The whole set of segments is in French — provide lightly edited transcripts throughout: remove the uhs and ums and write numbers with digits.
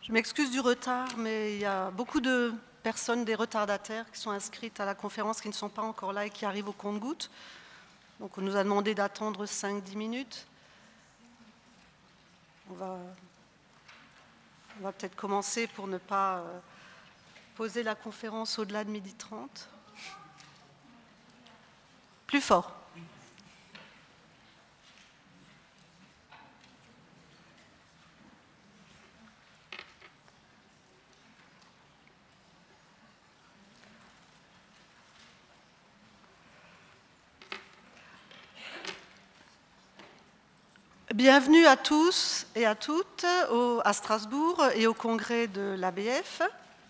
Je m'excuse du retard, mais il y a beaucoup de personnes, des retardataires, qui sont inscrites à la conférence, qui ne sont pas encore là et qui arrivent au compte-gouttes. Donc on nous a demandé d'attendre 5-10 minutes. On va peut-être commencer pour ne pas poser la conférence au-delà de 12h30. Plus fort. Bienvenue à tous et à toutes à Strasbourg et au congrès de l'ABF.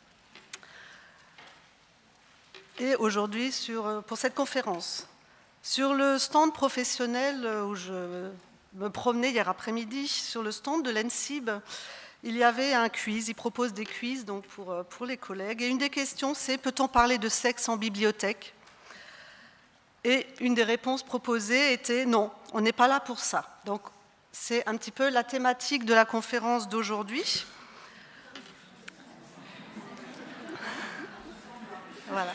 Et aujourd'hui, pour cette conférence. Sur le stand professionnel où je me promenais hier après-midi, sur le stand de l'ENSIB, il y avait un quiz. Ils proposent des quiz donc pour les collègues. Et une des questions, c'est « Peut-on parler de sexe en bibliothèque ?» Et une des réponses proposées était « Non, on n'est pas là pour ça ». Donc, c'est un petit peu la thématique de la conférence d'aujourd'hui. Voilà.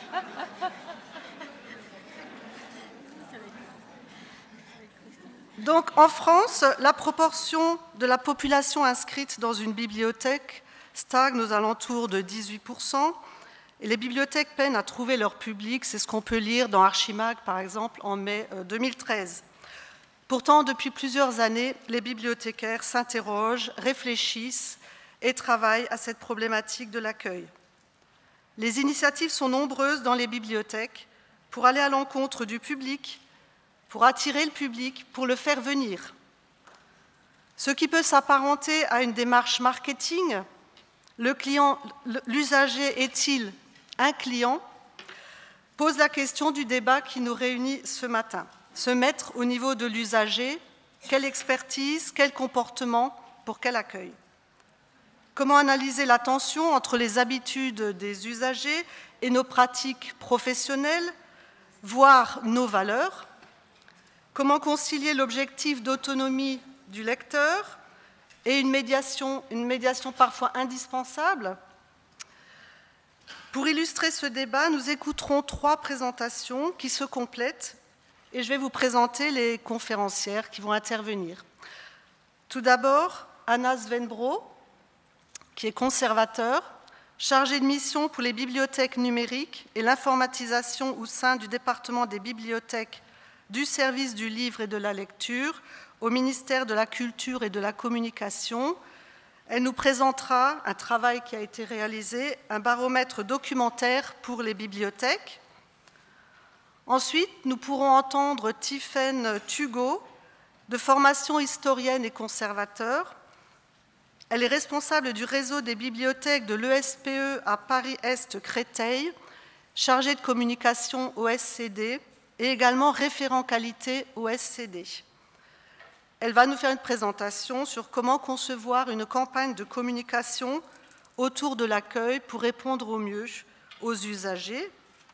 Donc, en France, la proportion de la population inscrite dans une bibliothèque stagne aux alentours de 18%. Et les bibliothèques peinent à trouver leur public. C'est ce qu'on peut lire dans Archimag, par exemple, en mai 2013. Pourtant, depuis plusieurs années, les bibliothécaires s'interrogent, réfléchissent et travaillent à cette problématique de l'accueil. Les initiatives sont nombreuses dans les bibliothèques pour aller à l'encontre du public, pour attirer le public, pour le faire venir. Ce qui peut s'apparenter à une démarche marketing, l'usager est-il un client, pose la question du débat qui nous réunit ce matin. Se mettre au niveau de l'usager, quelle expertise, quel comportement, pour quel accueil? Comment analyser la tension entre les habitudes des usagers et nos pratiques professionnelles, voire nos valeurs? Comment concilier l'objectif d'autonomie du lecteur et une médiation parfois indispensable? Pour illustrer ce débat, nous écouterons 3 présentations qui se complètent et je vais vous présenter les conférencières qui vont intervenir. Tout d'abord, Anna Svenbro, qui est conservateur, chargée de mission pour les bibliothèques numériques et l'informatisation au sein du département des bibliothèques du service du livre et de la lecture au ministère de la Culture et de la Communication. Elle nous présentera un travail qui a été réalisé, un baromètre documentaire pour les bibliothèques. Ensuite, nous pourrons entendre Tiffaine Thugault, de formation historienne et conservateur. Elle est responsable du réseau des bibliothèques de l'ESPE à Paris-Est-Créteil, chargée de communication au SCD et également référent qualité au SCD. Elle va nous faire une présentation sur comment concevoir une campagne de communication autour de l'accueil pour répondre au mieux aux usagers.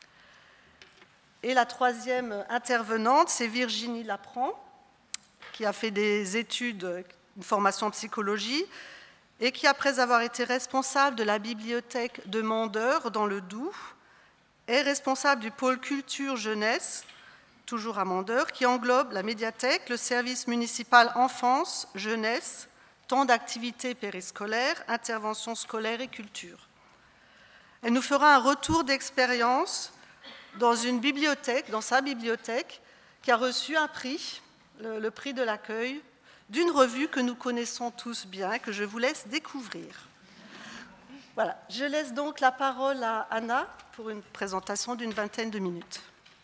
Et la 3e intervenante, c'est Virginie Laprand, qui a fait des études, une formation en psychologie, et qui, après avoir été responsable de la bibliothèque de Mandeur, dans le Doubs, est responsable du pôle culture jeunesse, toujours à Mandeur, qui englobe la médiathèque, le service municipal enfance, jeunesse, temps d'activité périscolaire, intervention scolaire et culture. Elle nous fera un retour d'expérience dans une bibliothèque, dans sa bibliothèque, qui a reçu un prix, le prix de l'accueil, d'une revue que nous connaissons tous bien, que je vous laisse découvrir. Voilà, je laisse donc la parole à Anna pour une présentation d'une vingtaine de minutes.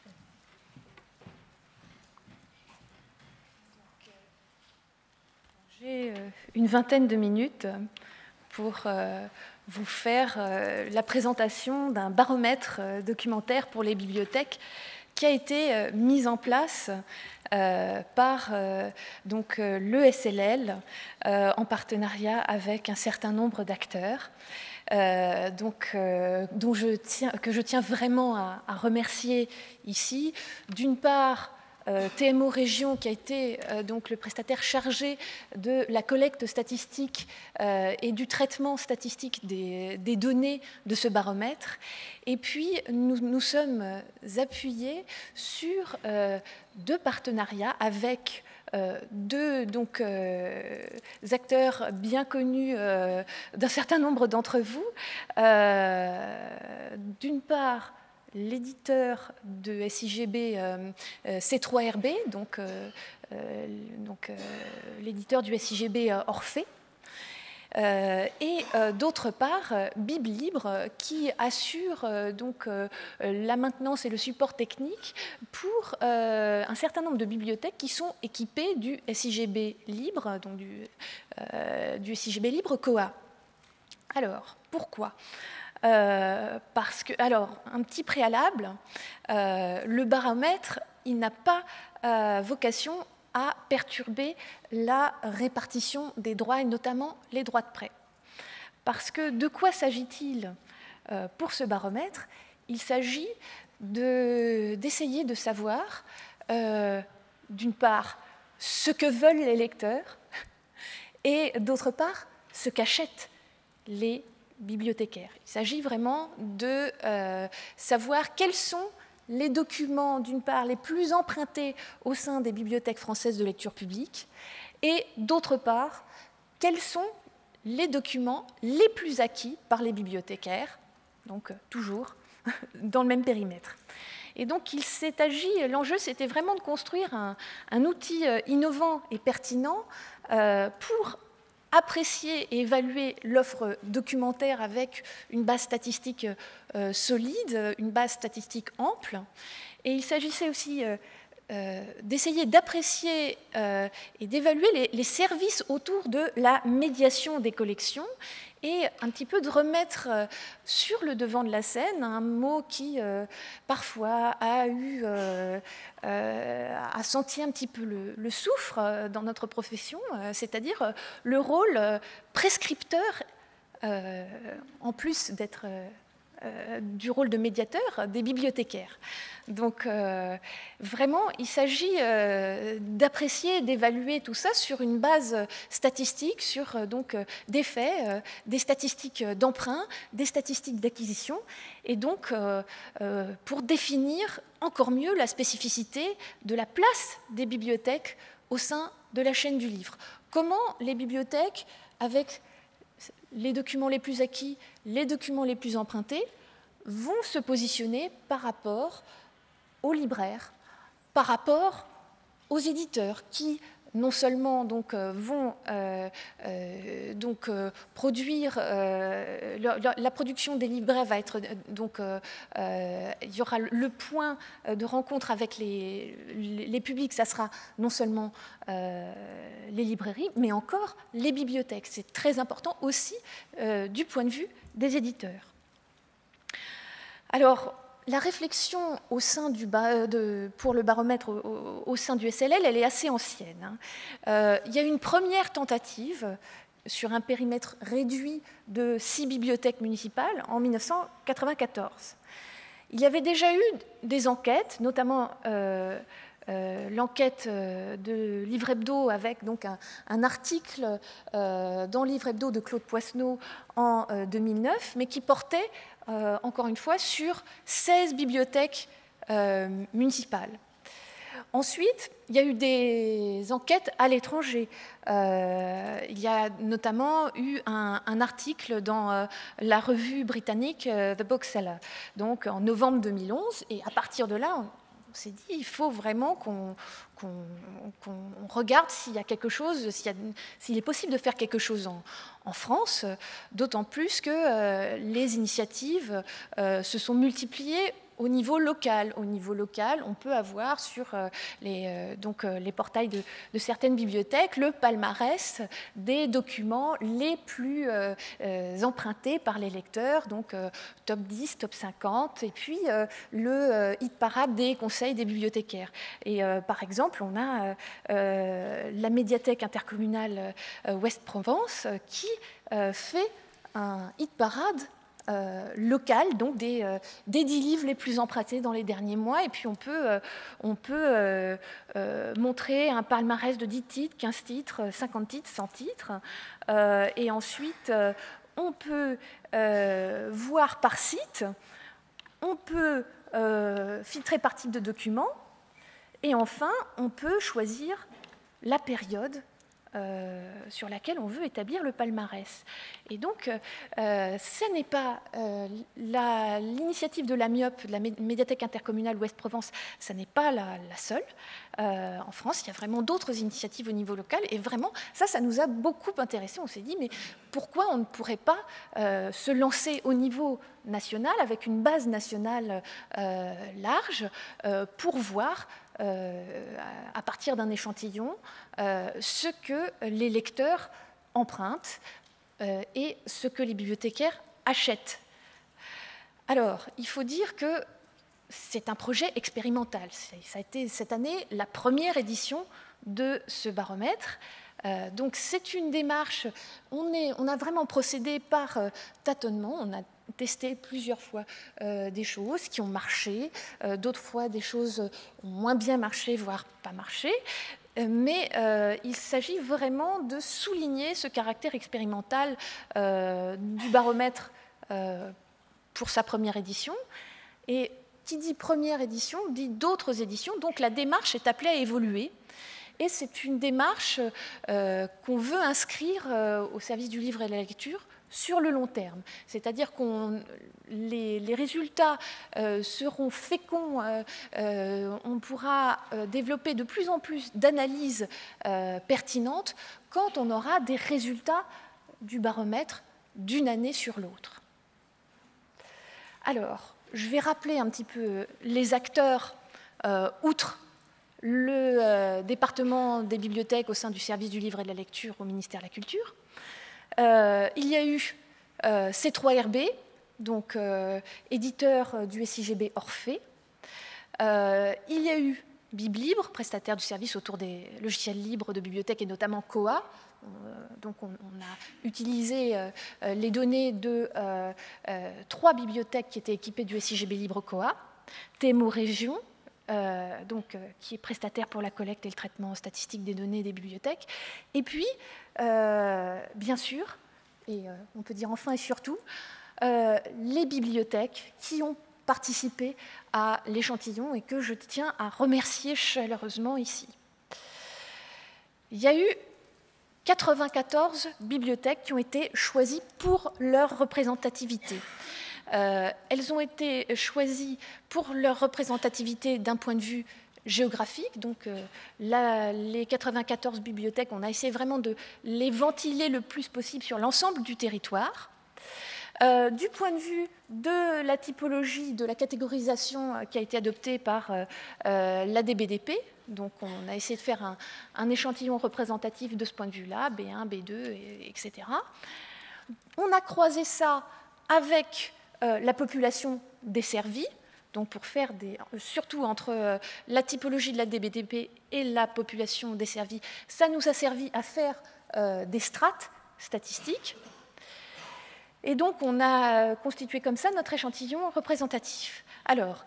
J'ai une vingtaine de minutes pour vous faire la présentation d'un baromètre documentaire pour les bibliothèques qui a été mis en place par l'ESLL en partenariat avec un certain nombre d'acteurs. Que je tiens vraiment à remercier ici, d'une part TMO Région, qui a été donc le prestataire chargé de la collecte statistique et du traitement statistique des données de ce baromètre. Et puis, nous sommes appuyés sur 2 partenariats avec deux acteurs bien connus d'un certain nombre d'entre vous. D'une part, l'éditeur de SIGB C3RB, l'éditeur du SIGB Orphée, et d'autre part BibLibre, qui assure la maintenance et le support technique pour un certain nombre de bibliothèques qui sont équipées du SIGB libre, donc du SIGB libre COA. Alors, pourquoi ? Parce que, alors, un petit préalable, le baromètre, il n'a pas vocation à perturber la répartition des droits, et notamment les droits de prêt. Parce que de quoi s'agit-il pour ce baromètre? Il s'agit d'essayer de savoir, d'une part, ce que veulent les lecteurs, et d'autre part, ce qu'achètent les bibliothécaires. Il s'agit vraiment de savoir quels sont les documents, d'une part, les plus empruntés au sein des bibliothèques françaises de lecture publique, et d'autre part, quels sont les documents les plus acquis par les bibliothécaires, donc toujours dans le même périmètre. Et donc il s'est agi, l'enjeu c'était vraiment de construire un outil innovant et pertinent pour apprécier et évaluer l'offre documentaire avec une base statistique solide, une base statistique ample. Et il s'agissait aussi d'essayer d'apprécier et d'évaluer les services autour de la médiation des collections et un petit peu de remettre sur le devant de la scène un mot qui parfois a senti un petit peu le souffre dans notre profession, c'est-à-dire le rôle prescripteur, en plus d'être du rôle de médiateur des bibliothécaires. Donc vraiment, il s'agit d'apprécier, d'évaluer tout ça sur une base statistique, sur des faits, des statistiques d'emprunt, des statistiques d'acquisition, et donc pour définir encore mieux la spécificité de la place des bibliothèques au sein de la chaîne du livre. Comment les bibliothèques, avec les documents les plus acquis, les documents les plus empruntés, vont se positionner par rapport aux libraires, par rapport aux éditeurs qui non seulement vont produire, la production des libraires va être il y aura le point de rencontre avec les publics, ça sera non seulement les librairies, mais encore les bibliothèques. C'est très important aussi du point de vue des éditeurs. Alors, la réflexion au sein pour le baromètre au sein du SLL, elle est assez ancienne. Il y a eu une première tentative sur un périmètre réduit de 6 bibliothèques municipales en 1994. Il y avait déjà eu des enquêtes, notamment l'enquête de Livre Hebdo avec un article dans Livre Hebdo de Claude Poisneau en 2009, mais qui portait encore une fois sur 16 bibliothèques municipales. Ensuite, il y a eu des enquêtes à l'étranger. Il y a notamment eu un article dans la revue britannique The Bookseller, donc en novembre 2011, et à partir de là, on s'est dit il faut vraiment qu'on regarde s'il y a quelque chose, s'il est possible de faire quelque chose en France, d'autant plus que les initiatives se sont multipliées au niveau local. Au niveau local, on peut avoir sur les portails de certaines bibliothèques le palmarès des documents les plus empruntés par les lecteurs, donc top 10, top 50, et puis le hit parade des conseils des bibliothécaires. Et par exemple, on a la médiathèque intercommunale Ouest-Provence qui fait un hit parade locales, donc des 10 livres les plus empruntés dans les derniers mois. Et puis on peut montrer un palmarès de 10 titres, 15 titres, 50 titres, 100 titres. Et ensuite, on peut voir par site, on peut filtrer par type de document. Et enfin, on peut choisir la période sur laquelle on veut établir le palmarès. Et donc, ce n'est pas l'initiative de la MIOP, de la Médiathèque intercommunale Ouest-Provence, ce n'est pas la seule. En France, il y a vraiment d'autres initiatives au niveau local. Et vraiment, ça nous a beaucoup intéressés. On s'est dit, mais pourquoi on ne pourrait pas se lancer au niveau national, avec une base nationale large, pour voir à partir d'un échantillon, ce que les lecteurs empruntent et ce que les bibliothécaires achètent. Alors, il faut dire que c'est un projet expérimental. Ça a été cette année la première édition de ce baromètre. Donc c'est une démarche, on a vraiment procédé par tâtonnement, on a testé plusieurs fois des choses qui ont marché, d'autres fois des choses ont moins bien marché, voire pas marché. Mais il s'agit vraiment de souligner ce caractère expérimental du baromètre pour sa première édition. Et qui dit première édition dit d'autres éditions, donc la démarche est appelée à évoluer. Et c'est une démarche qu'on veut inscrire au service du livre et de la lecture sur le long terme. C'est-à-dire que les résultats seront féconds, on pourra développer de plus en plus d'analyses pertinentes quand on aura des résultats du baromètre d'une année sur l'autre. Alors, je vais rappeler un petit peu les acteurs, outre le département des bibliothèques au sein du service du livre et de la lecture au ministère de la Culture. Il y a eu C3RB, donc éditeur du SIGB Orphée. Il y a eu BibLibre, prestataire du service autour des logiciels libres de bibliothèques et notamment Koha. Donc on a utilisé les données de 3 bibliothèques qui étaient équipées du SIGB Libre Koha. TMO Région, qui est prestataire pour la collecte et le traitement statistique des données des bibliothèques. Et puis, bien sûr, et on peut dire enfin et surtout, les bibliothèques qui ont participé à l'échantillon et que je tiens à remercier chaleureusement ici. Il y a eu 94 bibliothèques qui ont été choisies pour leur représentativité. Elles ont été choisies pour leur représentativité d'un point de vue géographique. Donc les 94 bibliothèques, on a essayé vraiment de les ventiler le plus possible sur l'ensemble du territoire. Du point de vue de la typologie, de la catégorisation qui a été adoptée par l'ADBDP, donc on a essayé de faire un échantillon représentatif de ce point de vue-là, B1, B2, etc. On a croisé ça avec la population desservie, donc pour faire surtout entre la typologie de la DBDP et la population desservie, ça nous a servi à faire des strates statistiques. Et donc on a constitué comme ça notre échantillon représentatif. Alors,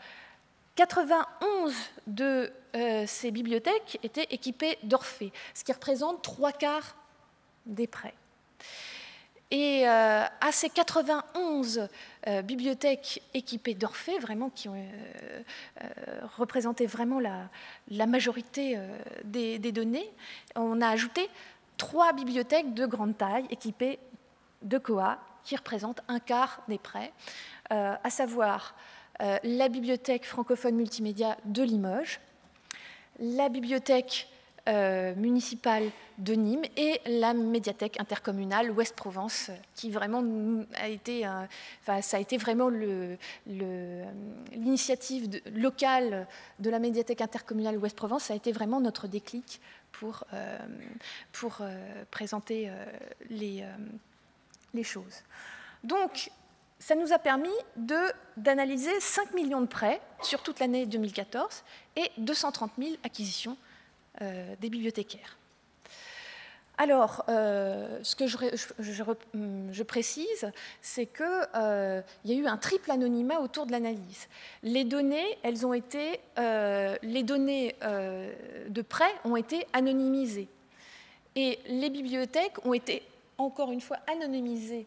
91 de ces bibliothèques étaient équipées d'Orphée, ce qui représente 3/4 des prêts. Et à ces 91 bibliothèques équipées d'Orphée, vraiment qui ont représenté vraiment la majorité des données, on a ajouté 3 bibliothèques de grande taille équipées de Koha, qui représentent 1/4 des prêts, à savoir la bibliothèque francophone multimédia de Limoges, la bibliothèque municipale de Nîmes et la médiathèque intercommunale Ouest-Provence, qui vraiment a été, ça a été vraiment l'initiative locale de la médiathèque intercommunale Ouest-Provence, ça a été vraiment notre déclic pour présenter les choses. Donc, ça nous a permis d'analyser 5 millions de prêts sur toute l'année 2014 et 230 000 acquisitions des bibliothécaires. Alors, ce que je précise, c'est qu'il y a eu un triple anonymat autour de l'analyse. Les données, les données de prêt ont été anonymisées. Et les bibliothèques ont été, encore une fois, anonymisées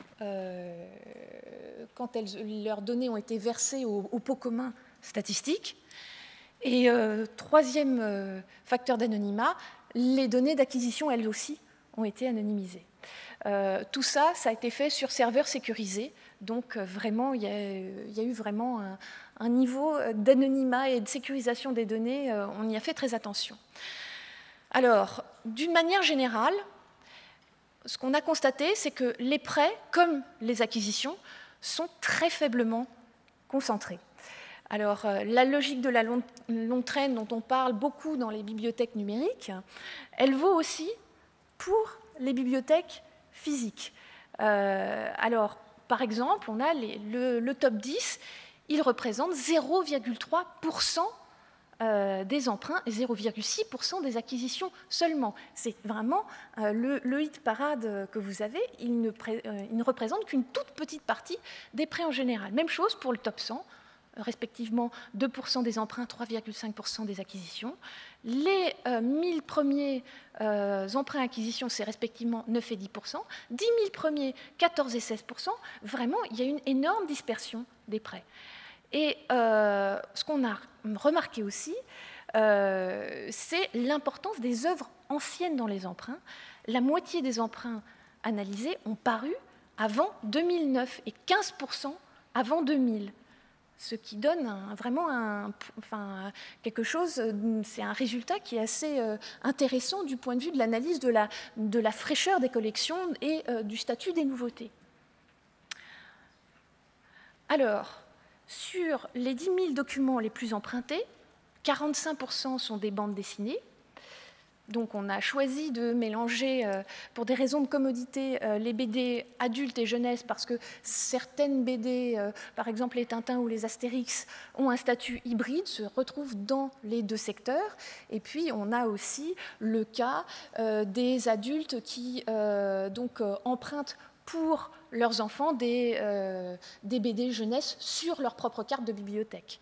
quand leurs données ont été versées au pot commun statistique. Et troisième facteur d'anonymat, les données d'acquisition, elles aussi, ont été anonymisées. Tout ça, ça a été fait sur serveur sécurisé. Donc, vraiment, il y a eu vraiment un niveau d'anonymat et de sécurisation des données. On y a fait très attention. Alors, d'une manière générale, ce qu'on a constaté, c'est que les prêts, comme les acquisitions, sont très faiblement concentrés. Alors, la logique de la longue traîne dont on parle beaucoup dans les bibliothèques numériques, elle vaut aussi pour les bibliothèques physiques. Alors, par exemple, on a le top 10, il représente 0,3% des emprunts et 0,6% des acquisitions seulement. C'est vraiment le hit parade que vous avez, il ne représente qu'une toute petite partie des prêts en général. Même chose pour le top 100, respectivement 2% des emprunts, 3,5% des acquisitions. Les 1000 premiers emprunts acquisitions, c'est respectivement 9 et 10%. 10 000 premiers, 14 et 16%. Vraiment, il y a une énorme dispersion des prêts. Et ce qu'on a remarqué aussi, c'est l'importance des œuvres anciennes dans les emprunts. La moitié des emprunts analysés ont paru avant 2009 et 15% avant 2000. Ce qui donne vraiment quelque chose, c'est un résultat qui est assez intéressant du point de vue de l'analyse de la fraîcheur des collections et du statut des nouveautés. Alors, sur les 10 000 documents les plus empruntés, 45% sont des bandes dessinées. Donc on a choisi de mélanger, pour des raisons de commodité, les BD adultes et jeunesse, parce que certaines BD, par exemple les Tintins ou les Astérix, ont un statut hybride, se retrouvent dans les deux secteurs. Et puis on a aussi le cas des adultes qui empruntent pour leurs enfants des BD jeunesse sur leur propre carte de bibliothèque.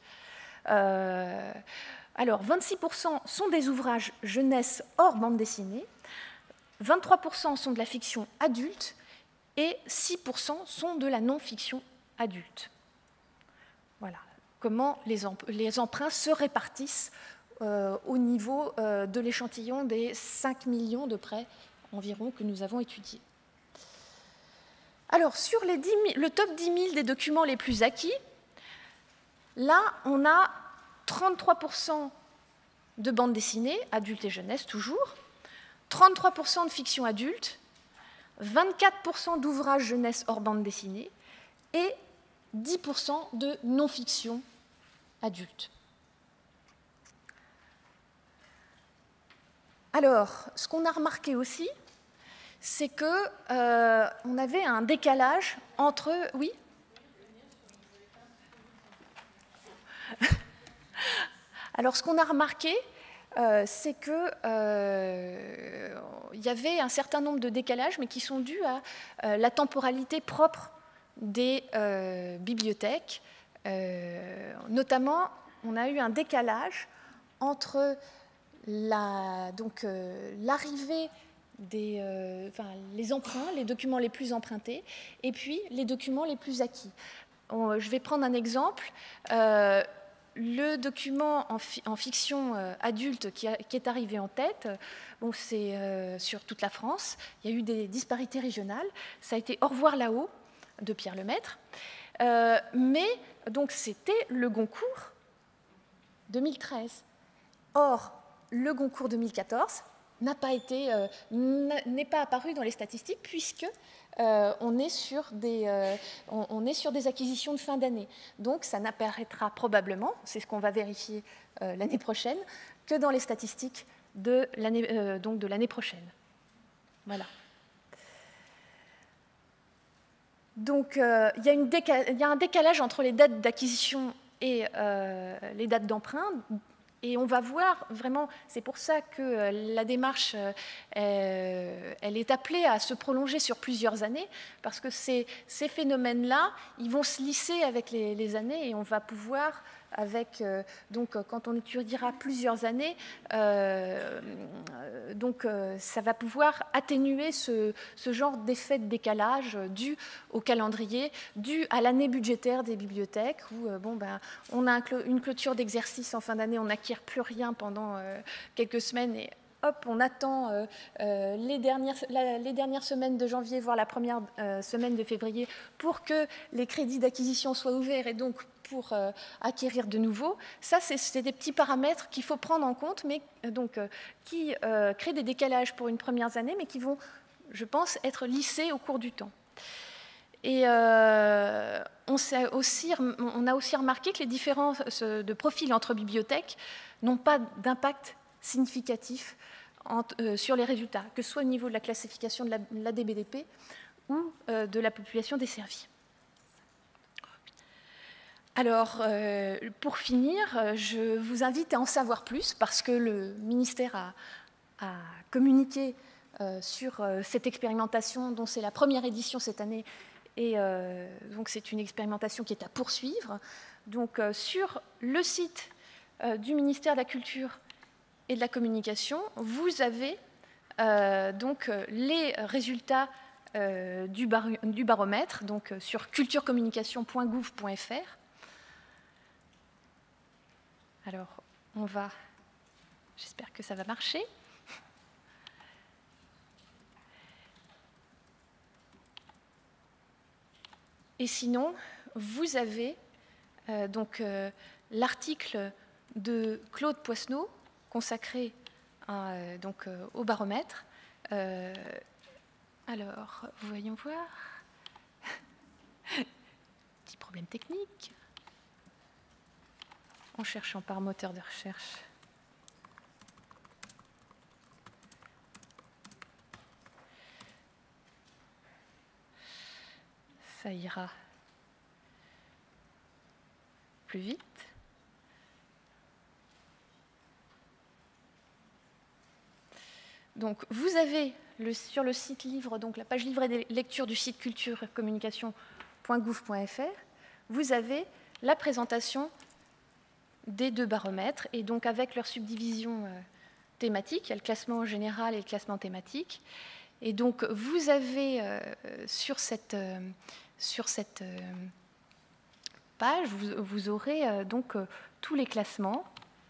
Alors, 26% sont des ouvrages jeunesse hors bande dessinée, 23% sont de la fiction adulte et 6% sont de la non-fiction adulte. Voilà comment les emprunts se répartissent au niveau de l'échantillon des 5 millions de prêts environ que nous avons étudiés. Alors, sur le top 10 000 des documents les plus acquis, là, on a 33% de bande dessinée, adultes et jeunesse toujours, 33% de fiction adulte, 24% d'ouvrages jeunesse hors bande dessinée et 10% de non-fiction adulte. Alors, ce qu'on a remarqué aussi, c'est qu'on avait un décalage entre... Oui ? Alors, ce qu'on a remarqué, c'est qu'il y avait un certain nombre de décalages, mais qui sont dus à la temporalité propre des bibliothèques. Notamment, on a eu un décalage entre l'arrivée les emprunts, les documents les plus empruntés, et puis les documents les plus acquis. Je vais prendre un exemple. Le document en fiction adulte qui est arrivé en tête, bon, c'est sur toute la France. Il y a eu des disparités régionales. Ça a été Au revoir là-haut de Pierre Lemaître. Mais donc c'était le Goncourt 2013. Or, le Goncourt 2014 n'est pas apparu dans les statistiques puisque on est sur des acquisitions de fin d'année. Donc ça n'apparaîtra probablement, c'est ce qu'on va vérifier l'année prochaine, que dans les statistiques de l'année prochaine. Voilà. Donc il y a un décalage entre les dates d'acquisition et les dates d'emprunt Et on va voir vraiment, c'est pour ça que la démarche, elle est appelée à se prolonger sur plusieurs années, parce que ces phénomènes-là, ils vont se lisser avec les années, et on va pouvoir, avec, donc quand on étudiera plusieurs années, ça va pouvoir atténuer ce genre d'effet de décalage dû au calendrier, dû à l'année budgétaire des bibliothèques, où on a une clôture d'exercice en fin d'année, on n'acquiert plus rien pendant quelques semaines, et hop, on attend les dernières semaines de janvier, voire la première semaine de février, pour que les crédits d'acquisition soient ouverts, et donc pour acquérir de nouveau. Ça, c'est des petits paramètres qu'il faut prendre en compte, mais qui créent des décalages pour une première année, mais qui vont, je pense, être lissés au cours du temps. Et on a aussi remarqué que les différences de profil entre bibliothèques n'ont pas d'impact significatif sur les résultats, que ce soit au niveau de la classification de l'ADBDP ou de la population desservie. Alors, pour finir, je vous invite à en savoir plus, parce que le ministère a communiqué sur cette expérimentation, dont c'est la première édition cette année, et donc c'est une expérimentation qui est à poursuivre. Donc, sur le site du ministère de la Culture et de la Communication, vous avez les résultats du baromètre, donc sur culturecommunication.gouv.fr. Alors, j'espère que ça va marcher. Et sinon, vous avez l'article de Claude Poisneau consacré au baromètre. Alors, voyons voir. Petit problème technique. En cherchant par moteur de recherche. Ça ira plus vite. Donc, vous avez sur le site livre, donc la page livret des lectures du site culturecommunication.gouv.fr, vous avez la présentation des deux baromètres, et donc avec leur subdivision thématique, il y a le classement général et le classement thématique. Et donc, vous avez sur cette page, vous aurez tous les classements,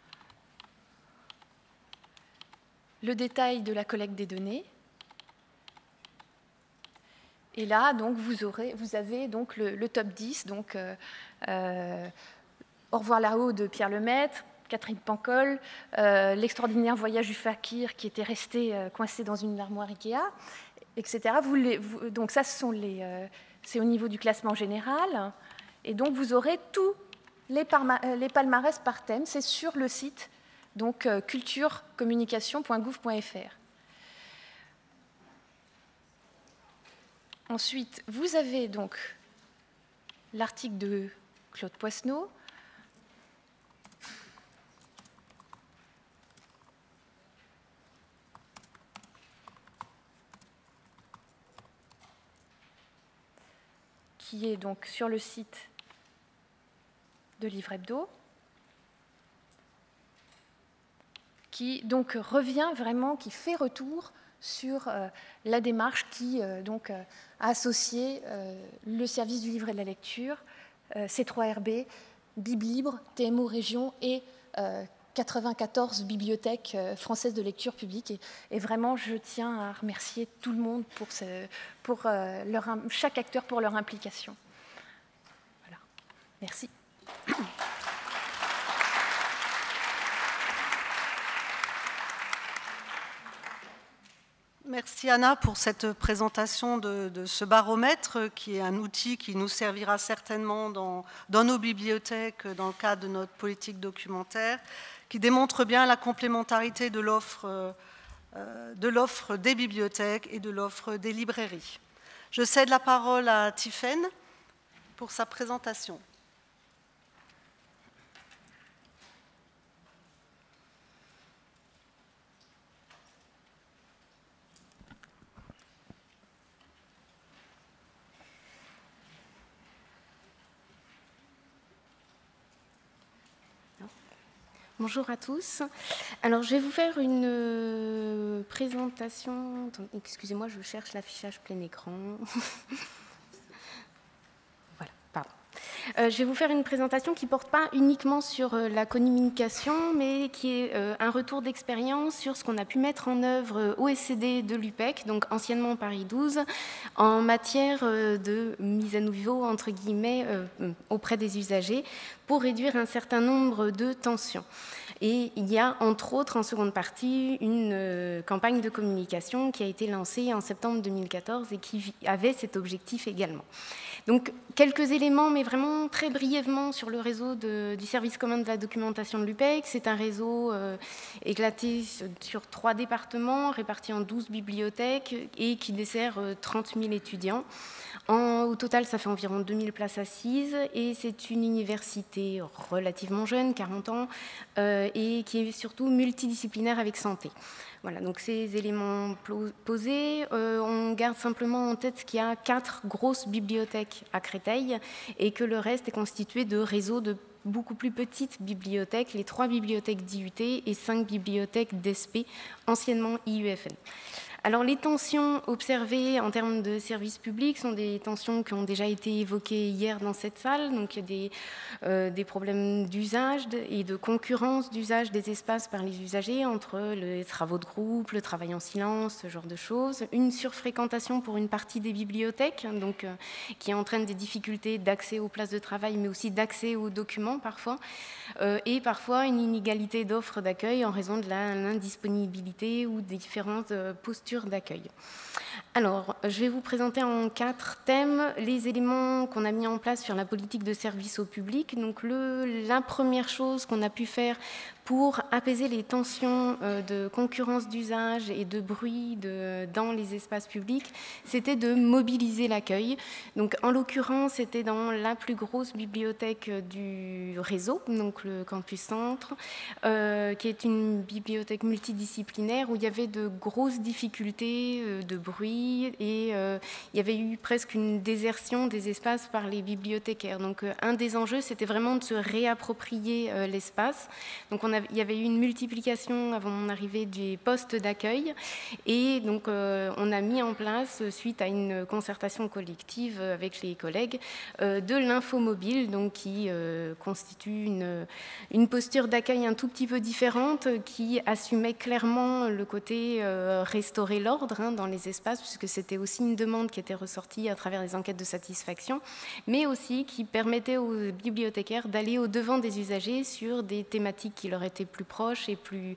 le détail de la collecte des données, et là, donc, vous avez donc le top 10, donc Au revoir là-haut de Pierre Lemaitre, Catherine Pancol, L'extraordinaire voyage du fakir qui était resté coincé dans une armoire Ikea, etc. Donc ça, c'est au niveau du classement général. Et donc vous aurez tous les palmarès par thème. C'est sur le site donc culturecommunication.gouv.fr. Ensuite, vous avez donc l'article de Claude Poisneau, qui est donc sur le site de Livre Hebdo, qui donc revient vraiment, qui fait retour sur la démarche qui a associé le service du livre et de la lecture, C3RB, Biblibre, TMO Région et 94 bibliothèques françaises de lecture publique. Et vraiment, je tiens à remercier tout le monde pour chaque acteur pour leur implication. Voilà. Merci. Merci Anna pour cette présentation de ce baromètre qui est un outil qui nous servira certainement dans nos bibliothèques dans le cadre de notre politique documentaire, qui démontre bien la complémentarité de l'offre des bibliothèques et de l'offre des librairies. Je cède la parole à Tiffaine pour sa présentation. Bonjour à tous. Alors, je vais vous faire une présentation. Excusez-moi, je cherche l'affichage plein écran. Voilà, pardon. Je vais vous faire une présentation qui ne porte pas uniquement sur la communication, mais qui est un retour d'expérience sur ce qu'on a pu mettre en œuvre au SCD de l'UPEC, donc anciennement Paris 12, en matière de mise à niveau, entre guillemets, auprès des usagers, pour réduire un certain nombre de tensions. Et il y a, entre autres, en seconde partie, une campagne de communication qui a été lancée en septembre 2014 et qui avait cet objectif également. Donc, quelques éléments, mais vraiment très brièvement, sur le réseau du service commun de la documentation de l'UPEC. C'est un réseau éclaté sur 3 départements, répartis en 12 bibliothèques et qui dessert 30 000 étudiants. Au total, ça fait environ 2000 places assises et c'est une université relativement jeune, 40 ans, et qui est surtout multidisciplinaire avec santé. Voilà, donc ces éléments posés, on garde simplement en tête qu'il y a 4 grosses bibliothèques à Créteil et que le reste est constitué de réseaux de beaucoup plus petites bibliothèques, les 3 bibliothèques d'IUT et 5 bibliothèques d'ESP, anciennement IUFN. Alors, les tensions observées en termes de services publics sont des tensions qui ont déjà été évoquées hier dans cette salle. Donc, il y a des problèmes d'usage et de concurrence d'usage des espaces par les usagers entre les travaux de groupe, le travail en silence, ce genre de choses. Une surfréquentation pour une partie des bibliothèques, donc, qui entraîne des difficultés d'accès aux places de travail, mais aussi d'accès aux documents parfois. Et parfois une inégalité d'offres d'accueil en raison de l'indisponibilité ou des différentes postures d'accueil. Alors, je vais vous présenter en 4 thèmes les éléments qu'on a mis en place sur la politique de service au public. Donc, la première chose qu'on a pu faire pour apaiser les tensions de concurrence d'usage et de bruit dans les espaces publics, c'était de mobiliser l'accueil. Donc, en l'occurrence, c'était dans la plus grosse bibliothèque du réseau, donc le Campus Centre, qui est une bibliothèque multidisciplinaire où il y avait de grosses difficultés de bruit et il y avait eu presque une désertion des espaces par les bibliothécaires. Donc, un des enjeux, c'était vraiment de se réapproprier l'espace. Donc, il y avait eu une multiplication avant mon arrivée des postes d'accueil et donc on a mis en place, suite à une concertation collective avec les collègues, de l'infomobile, donc qui constitue une posture d'accueil un tout petit peu différente, qui assumait clairement le côté restaurer l'ordre dans les espaces, puisque c'était aussi une demande qui était ressortie à travers les enquêtes de satisfaction, mais aussi qui permettait aux bibliothécaires d'aller au-devant des usagers sur des thématiques qui leur étaient plus proches et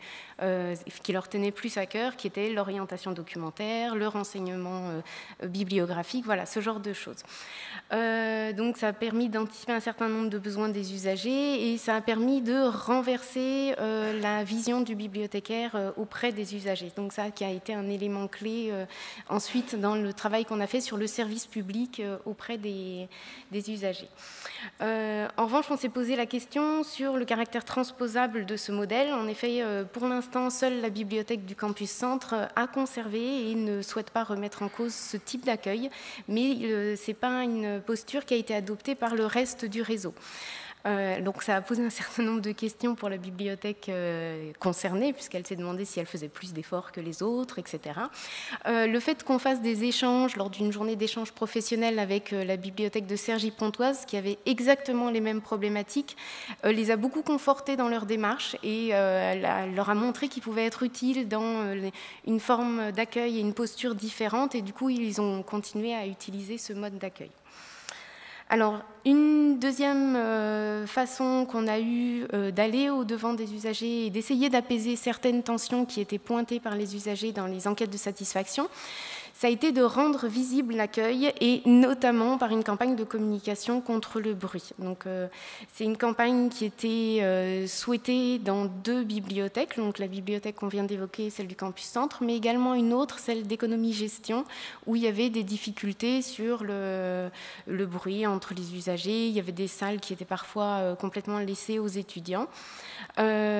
qui leur tenaient plus à cœur, qui étaient l'orientation documentaire, le renseignement bibliographique, voilà, ce genre de choses. Donc ça a permis d'anticiper un certain nombre de besoins des usagers et ça a permis de renverser la vision du bibliothécaire auprès des usagers. Donc ça qui a été un élément clé ensuite dans le travail qu'on a fait sur le service public auprès des usagers. En revanche, on s'est posé la question sur le caractère transposable de ce modèle. En effet, pour l'instant, seule la bibliothèque du Campus Centre a conservé et ne souhaite pas remettre en cause ce type d'accueil, mais ce n'est pas une posture qui a été adoptée par le reste du réseau. Donc ça a posé un certain nombre de questions pour la bibliothèque concernée, puisqu'elle s'est demandé si elle faisait plus d'efforts que les autres, etc. Le fait qu'on fasse des échanges lors d'une journée d'échange professionnel avec la bibliothèque de Cergy-Pontoise, qui avait exactement les mêmes problématiques, les a beaucoup confortés dans leur démarche et leur a montré qu'ils pouvaient être utiles dans une forme d'accueil et une posture différente, et du coup ils ont continué à utiliser ce mode d'accueil. Alors, une deuxième façon qu'on a eue d'aller au-devant des usagers et d'essayer d'apaiser certaines tensions qui étaient pointées par les usagers dans les enquêtes de satisfaction, ça a été de rendre visible l'accueil et notamment par une campagne de communication contre le bruit. Donc, c'est une campagne qui était souhaitée dans 2 bibliothèques, donc la bibliothèque qu'on vient d'évoquer, celle du Campus Centre, mais également une autre, celle d'économie-gestion, où il y avait des difficultés sur le bruit entre les usagers. Il y avait des salles qui étaient parfois complètement laissées aux étudiants.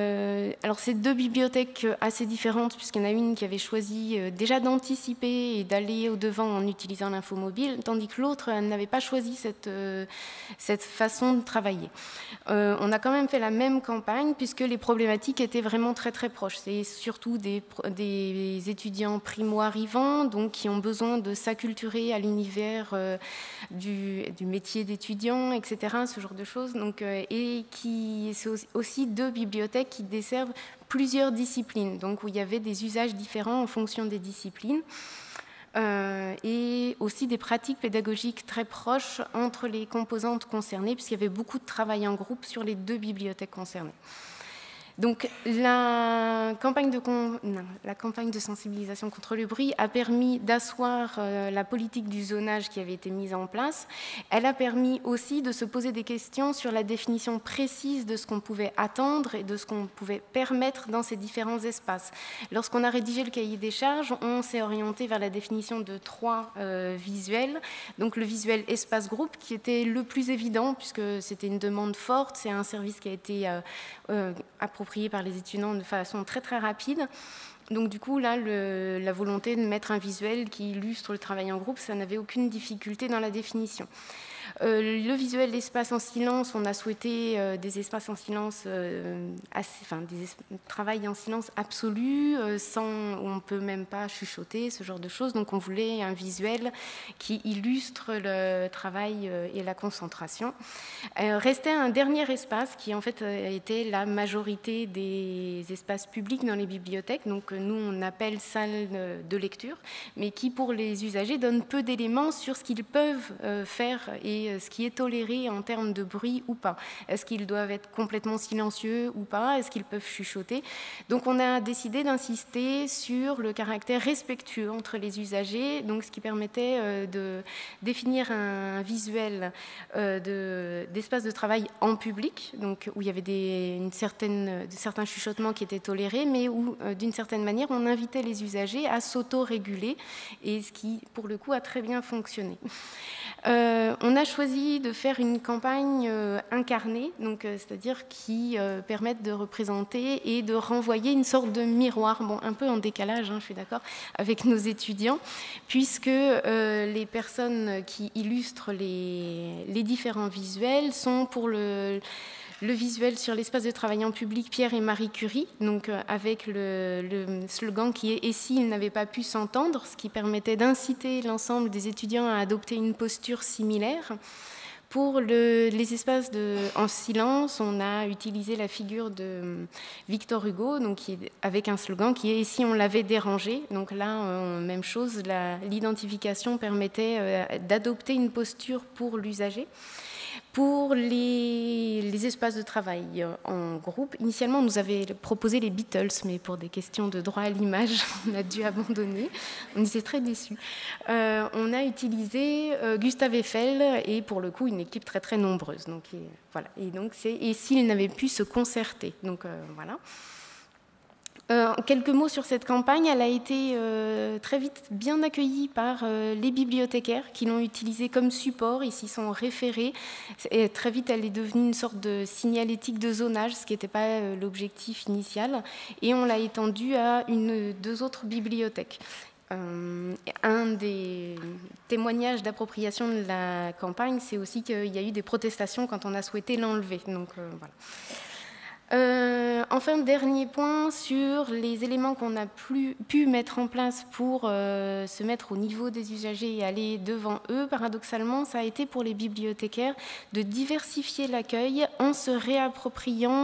Alors, ces 2 bibliothèques assez différentes, puisqu'il y en a une qui avait choisi déjà d'anticiper et d'aller au-devant en utilisant l'infomobile, tandis que l'autre n'avait pas choisi cette façon de travailler. On a quand même fait la même campagne, puisque les problématiques étaient vraiment très très proches. C'est surtout des étudiants primo-arrivants, donc qui ont besoin de s'acculturer à l'univers du métier d'étudiant, etc., ce genre de choses. Donc, et c'est aussi 2 bibliothèques qui desservent plusieurs disciplines, donc où il y avait des usages différents en fonction des disciplines, et aussi des pratiques pédagogiques très proches entre les composantes concernées, puisqu'il y avait beaucoup de travail en groupe sur les 2 bibliothèques concernées. Donc la campagne de sensibilisation contre le bruit a permis d'asseoir la politique du zonage qui avait été mise en place. Elle a permis aussi de se poser des questions sur la définition précise de ce qu'on pouvait attendre et de ce qu'on pouvait permettre dans ces différents espaces. Lorsqu'on a rédigé le cahier des charges, on s'est orienté vers la définition de 3 visuels. Donc le visuel espace-groupe qui était le plus évident puisque c'était une demande forte, c'est un service qui a été approprié par les étudiants de façon très très rapide. Donc du coup, là, la volonté de mettre un visuel qui illustre le travail en groupe, ça n'avait aucune difficulté dans la définition. Le visuel d'espace en silence, on a souhaité des espaces en silence, travail en silence absolu, où on ne peut même pas chuchoter, ce genre de choses. Donc on voulait un visuel qui illustre le travail et la concentration. Restait un dernier espace qui en fait était la majorité des espaces publics dans les bibliothèques. Donc nous, on appelle salle de lecture, mais qui pour les usagers donne peu d'éléments sur ce qu'ils peuvent faire et ce qui est toléré en termes de bruit ou pas. Est-ce qu'ils doivent être complètement silencieux ou pas? Est-ce qu'ils peuvent chuchoter? Donc on a décidé d'insister sur le caractère respectueux entre les usagers, donc ce qui permettait de définir un visuel d'espace de travail en public, donc où il y avait certains chuchotements qui étaient tolérés, mais où d'une certaine manière on invitait les usagers à s'auto-réguler, et ce qui pour le coup a très bien fonctionné. On a choisi de faire une campagne incarnée, c'est-à-dire qui permette de représenter et de renvoyer une sorte de miroir, bon, un peu en décalage, je suis d'accord, avec nos étudiants, puisque les personnes qui illustrent les différents visuels sont pour le visuel sur l'espace de travail en public Pierre et Marie Curie, donc avec le slogan qui est « Et s'ils n'avaient pas pu s'entendre », ce qui permettait d'inciter l'ensemble des étudiants à adopter une posture similaire. Pour les espaces en silence, on a utilisé la figure de Victor Hugo, donc avec un slogan qui est « Et si on l'avait dérangé ?» Donc là, même chose, l'identification permettait d'adopter une posture pour l'usager. Pour les espaces de travail en groupe, initialement, on nous avait proposé les Beatles, mais pour des questions de droit à l'image, on a dû abandonner. On était très déçus. On a utilisé Gustave Eiffel et pour le coup, une équipe très très nombreuse. Donc, voilà. Et donc, et s'ils n'avaient pu se concerter. Donc, voilà. Quelques mots sur cette campagne. Elle a été très vite bien accueillie par les bibliothécaires qui l'ont utilisée comme support. Ils s'y sont référés. Et très vite, elle est devenue une sorte de signalétique de zonage, ce qui n'était pas l'objectif initial. Et on l'a étendue à 2 autres bibliothèques. Un des témoignages d'appropriation de la campagne, c'est aussi qu'il y a eu des protestations quand on a souhaité l'enlever. Donc, voilà. Enfin, dernier point sur les éléments qu'on a pu mettre en place pour se mettre au niveau des usagers et aller devant eux. Paradoxalement, ça a été pour les bibliothécaires de diversifier l'accueil en se réappropriant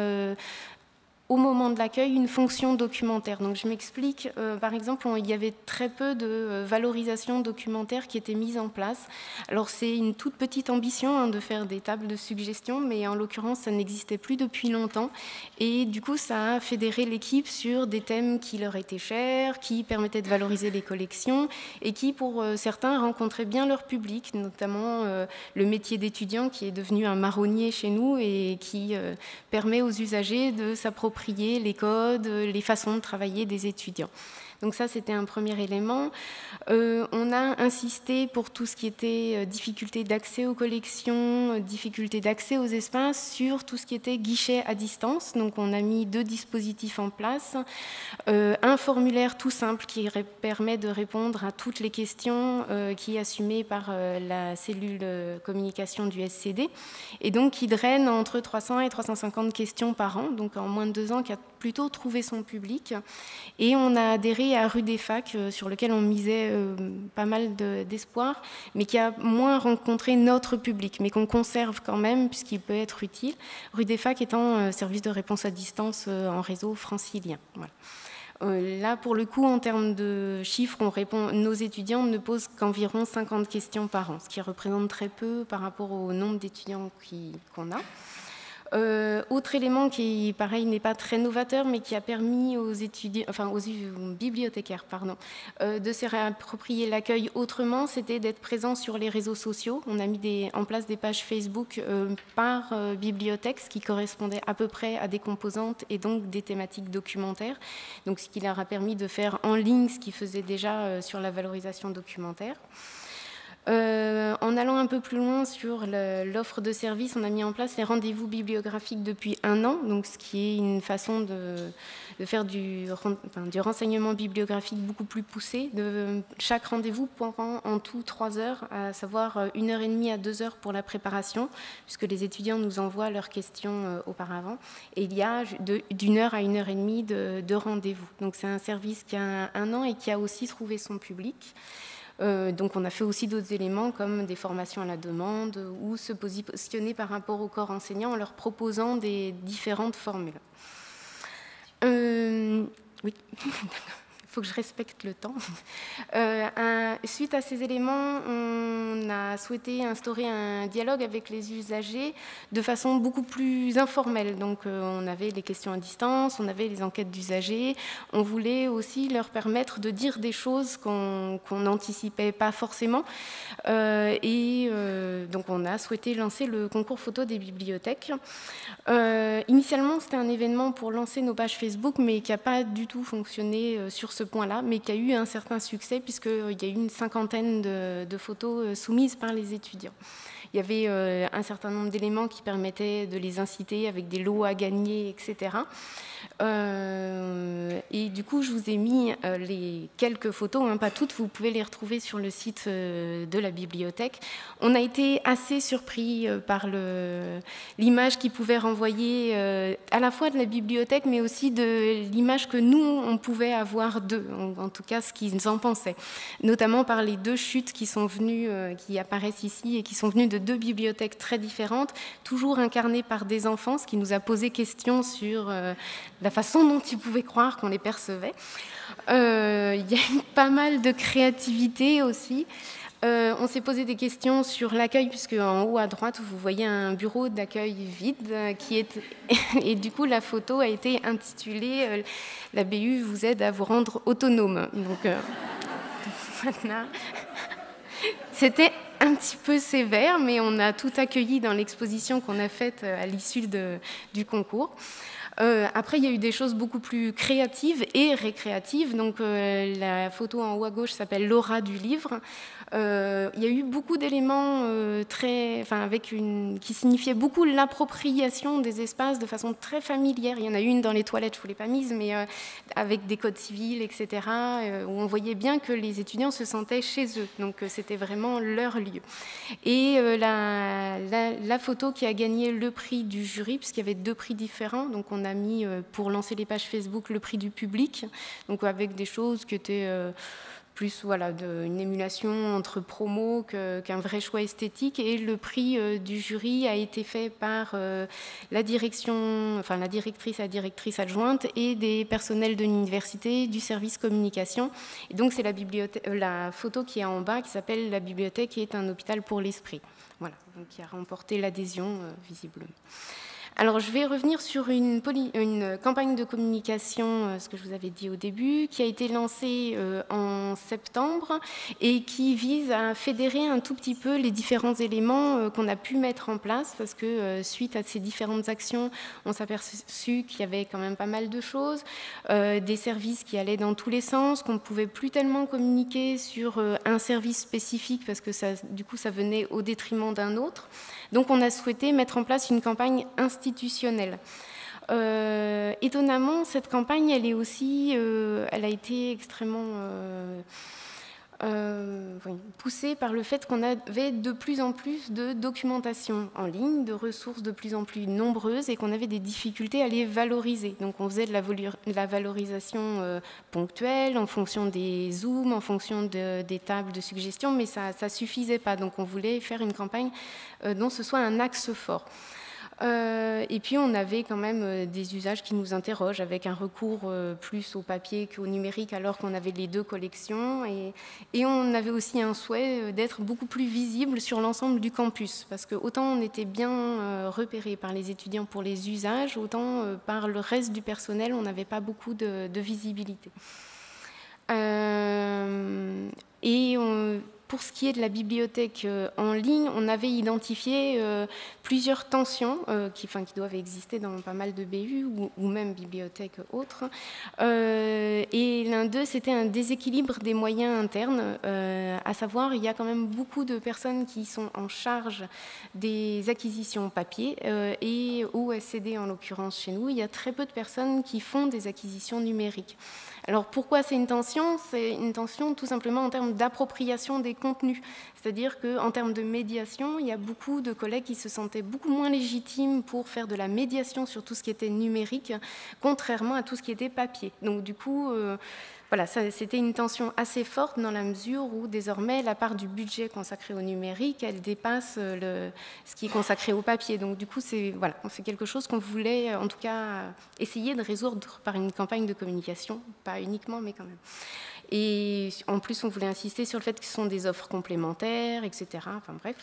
au moment de l'accueil, une fonction documentaire. Donc je m'explique, par exemple, il y avait très peu de valorisation documentaire qui était mise en place. Alors c'est une toute petite ambition de faire des tables de suggestions, mais en l'occurrence, ça n'existait plus depuis longtemps. Et du coup, ça a fédéré l'équipe sur des thèmes qui leur étaient chers, qui permettaient de valoriser les collections et qui, pour certains, rencontraient bien leur public, notamment le métier d'étudiant qui est devenu un marronnier chez nous et qui permet aux usagers de s'approprier les codes, les façons de travailler des étudiants. Donc ça, c'était un premier élément. On a insisté pour tout ce qui était difficulté d'accès aux collections, difficulté d'accès aux espaces, sur tout ce qui était guichet à distance. Donc on a mis 2 dispositifs en place. Un formulaire tout simple qui permet de répondre à toutes les questions qui est assumé par la cellule communication du SCD, et donc qui draine entre 300 et 350 questions par an, donc en moins de 2 ans, qui a plutôt trouvé son public. Et on a adhéré à Rue des Facs, sur lequel on misait pas mal d'espoir, mais qui a moins rencontré notre public, mais qu'on conserve quand même, puisqu'il peut être utile. Rue des Facs étant service de réponse à distance en réseau francilien. Voilà. Là, pour le coup, en termes de chiffres, nos étudiants ne posent qu'environ 50 questions par an, ce qui représente très peu par rapport au nombre d'étudiants qu'on a. Autre élément qui, pareil, n'est pas très novateur, mais qui a permis aux bibliothécaires de se réapproprier l'accueil autrement, c'était d'être présent sur les réseaux sociaux. On a mis en place des pages Facebook par bibliothèque, ce qui correspondait à peu près à des composantes et donc des thématiques documentaires. Donc, ce qui leur a permis de faire en ligne ce qu'ils faisaient déjà sur la valorisation documentaire. En allant un peu plus loin sur l'offre de services, on a mis en place les rendez-vous bibliographiques depuis 1 an, donc ce qui est une façon de faire du renseignement bibliographique beaucoup plus poussé. Chaque rendez-vous prend en tout 3 heures, à savoir 1h30 à 2 heures pour la préparation, puisque les étudiants nous envoient leurs questions auparavant. Et il y a d'1 heure à 1h30 de rendez-vous. Donc c'est un service qui a 1 an et qui a aussi trouvé son public. Donc on a fait aussi d'autres éléments comme des formations à la demande ou se positionner par rapport au corps enseignant en leur proposant des différentes formules. Oui, il faut que je respecte le temps. Suite à ces éléments, on a souhaité instaurer un dialogue avec les usagers de façon beaucoup plus informelle. Donc on avait les questions à distance, on avait les enquêtes d'usagers. On voulait aussi leur permettre de dire des choses qu'on n'anticipait pas forcément. Donc on a souhaité lancer le concours photo des bibliothèques. Initialement, c'était un événement pour lancer nos pages Facebook, mais qui n'a pas du tout fonctionné sur ce point-là, mais qui a eu un certain succès puisqu'il y a eu une 50aine de photos soumises par les étudiants. Il y avait un certain nombre d'éléments qui permettaient de les inciter avec des lots à gagner, etc. Et du coup, je vous ai mis les quelques photos, hein, pas toutes, vous pouvez les retrouver sur le site de la bibliothèque. On a été assez surpris par l'image qui pouvait renvoyer à la fois de la bibliothèque, mais aussi de l'image que nous, on pouvait avoir d'eux, en tout cas ce qu'ils en pensaient. Notamment par les 2 chutes qui sont venues, qui apparaissent ici et qui sont venues de 2 bibliothèques très différentes, toujours incarnées par des enfants, ce qui nous a posé question sur la façon dont ils pouvaient croire qu'on les percevait. Il y a eu pas mal de créativité aussi. On s'est posé des questions sur l'accueil, puisque en haut à droite, vous voyez un bureau d'accueil vide, et du coup, la photo a été intitulée « La BU vous aide à vous rendre autonome ». Donc, voilà. C'était un petit peu sévère, mais on a tout accueilli dans l'exposition qu'on a faite à l'issue du concours. Après, il y a eu des choses beaucoup plus créatives et récréatives. Donc, la photo en haut à gauche s'appelle l'aura du livre. Il y a eu beaucoup d'éléments qui signifiaient beaucoup l'appropriation des espaces de façon très familière. Il y en a une dans les toilettes, je ne vous l'ai pas mise, mais avec des codes civils, etc., où on voyait bien que les étudiants se sentaient chez eux. Donc, c'était vraiment leur lieu. Et la photo qui a gagné le prix du jury, puisqu'il y avait 2 prix différents, donc on a mis, pour lancer les pages Facebook, le prix du public, donc avec des choses qui étaient plus une émulation entre promos qu'un vrai choix esthétique. Et le prix du jury a été fait par la directrice et la directrice adjointe et des personnels de l'université, du service communication. Et donc c'est la photo qui est en bas, qui s'appelle « La bibliothèque est un hôpital pour l'esprit ». Voilà, donc qui a remporté l'adhésion visiblement. Alors, je vais revenir sur une campagne de communication, ce que je vous avais dit au début, qui a été lancée en septembre et qui vise à fédérer un tout petit peu les différents éléments qu'on a pu mettre en place, parce que suite à ces différentes actions, on s'est aperçu qu'il y avait quand même pas mal de choses, des services qui allaient dans tous les sens, qu'on ne pouvait plus tellement communiquer sur un service spécifique, parce que ça, du coup, ça venait au détriment d'un autre. Donc, on a souhaité mettre en place une campagne institutionnelle. Étonnamment, cette campagne, elle a été extrêmement poussée par le fait qu'on avait de plus en plus de documentation en ligne, de ressources de plus en plus nombreuses et qu'on avait des difficultés à les valoriser. Donc, on faisait de la valorisation ponctuelle en fonction des zooms, en fonction des tables de suggestions, mais ça ne suffisait pas. Donc, on voulait faire une campagne dont ce soit un axe fort. Et puis, on avait quand même des usages qui nous interrogent, avec un recours plus au papier qu'au numérique, alors qu'on avait les deux collections. Et on avait aussi un souhait d'être beaucoup plus visible sur l'ensemble du campus, parce que autant on était bien repéré par les étudiants pour les usages, autant par le reste du personnel, on n'avait pas beaucoup de visibilité. Pour ce qui est de la bibliothèque en ligne, on avait identifié plusieurs tensions qui doivent exister dans pas mal de BU ou même bibliothèques autres. Et l'un d'eux, c'était un déséquilibre des moyens internes, à savoir, il y a quand même beaucoup de personnes qui sont en charge des acquisitions papier et au SCD en l'occurrence chez nous, il y a très peu de personnes qui font des acquisitions numériques. Alors pourquoi c'est une tension? C'est une tension tout simplement en termes d'appropriation des contenus. C'est-à-dire qu'en termes de médiation, il y a beaucoup de collègues qui se sentaient beaucoup moins légitimes pour faire de la médiation sur tout ce qui était numérique, contrairement à tout ce qui était papier. Donc du coup, voilà, c'était une tension assez forte dans la mesure où désormais la part du budget consacré au numérique, elle dépasse ce qui est consacré au papier. Donc du coup, c'est quelque chose qu'on voulait en tout cas essayer de résoudre par une campagne de communication, pas uniquement, mais quand même. Et en plus, on voulait insister sur le fait que ce sont des offres complémentaires, etc. Enfin bref.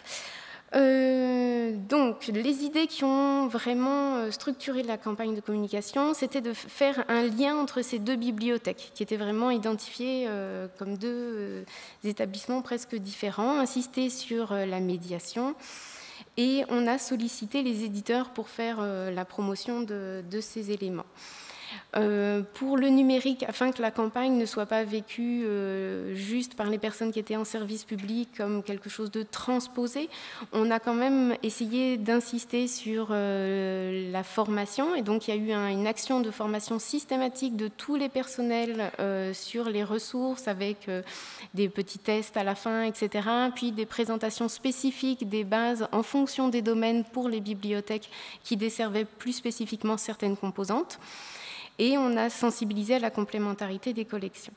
Donc, les idées qui ont vraiment structuré la campagne de communication, c'était de faire un lien entre ces deux bibliothèques, qui étaient vraiment identifiées comme deux établissements presque différents, insister sur la médiation. Et on a sollicité les éditeurs pour faire la promotion de ces éléments. Pour le numérique, afin que la campagne ne soit pas vécue juste par les personnes qui étaient en service public comme quelque chose de transposé, on a quand même essayé d'insister sur la formation. Et donc, il y a eu une action de formation systématique de tous les personnels sur les ressources, avec des petits tests à la fin, etc. Puis des présentations spécifiques des bases en fonction des domaines pour les bibliothèques qui desservaient plus spécifiquement certaines composantes. Et on a sensibilisé à la complémentarité des collections.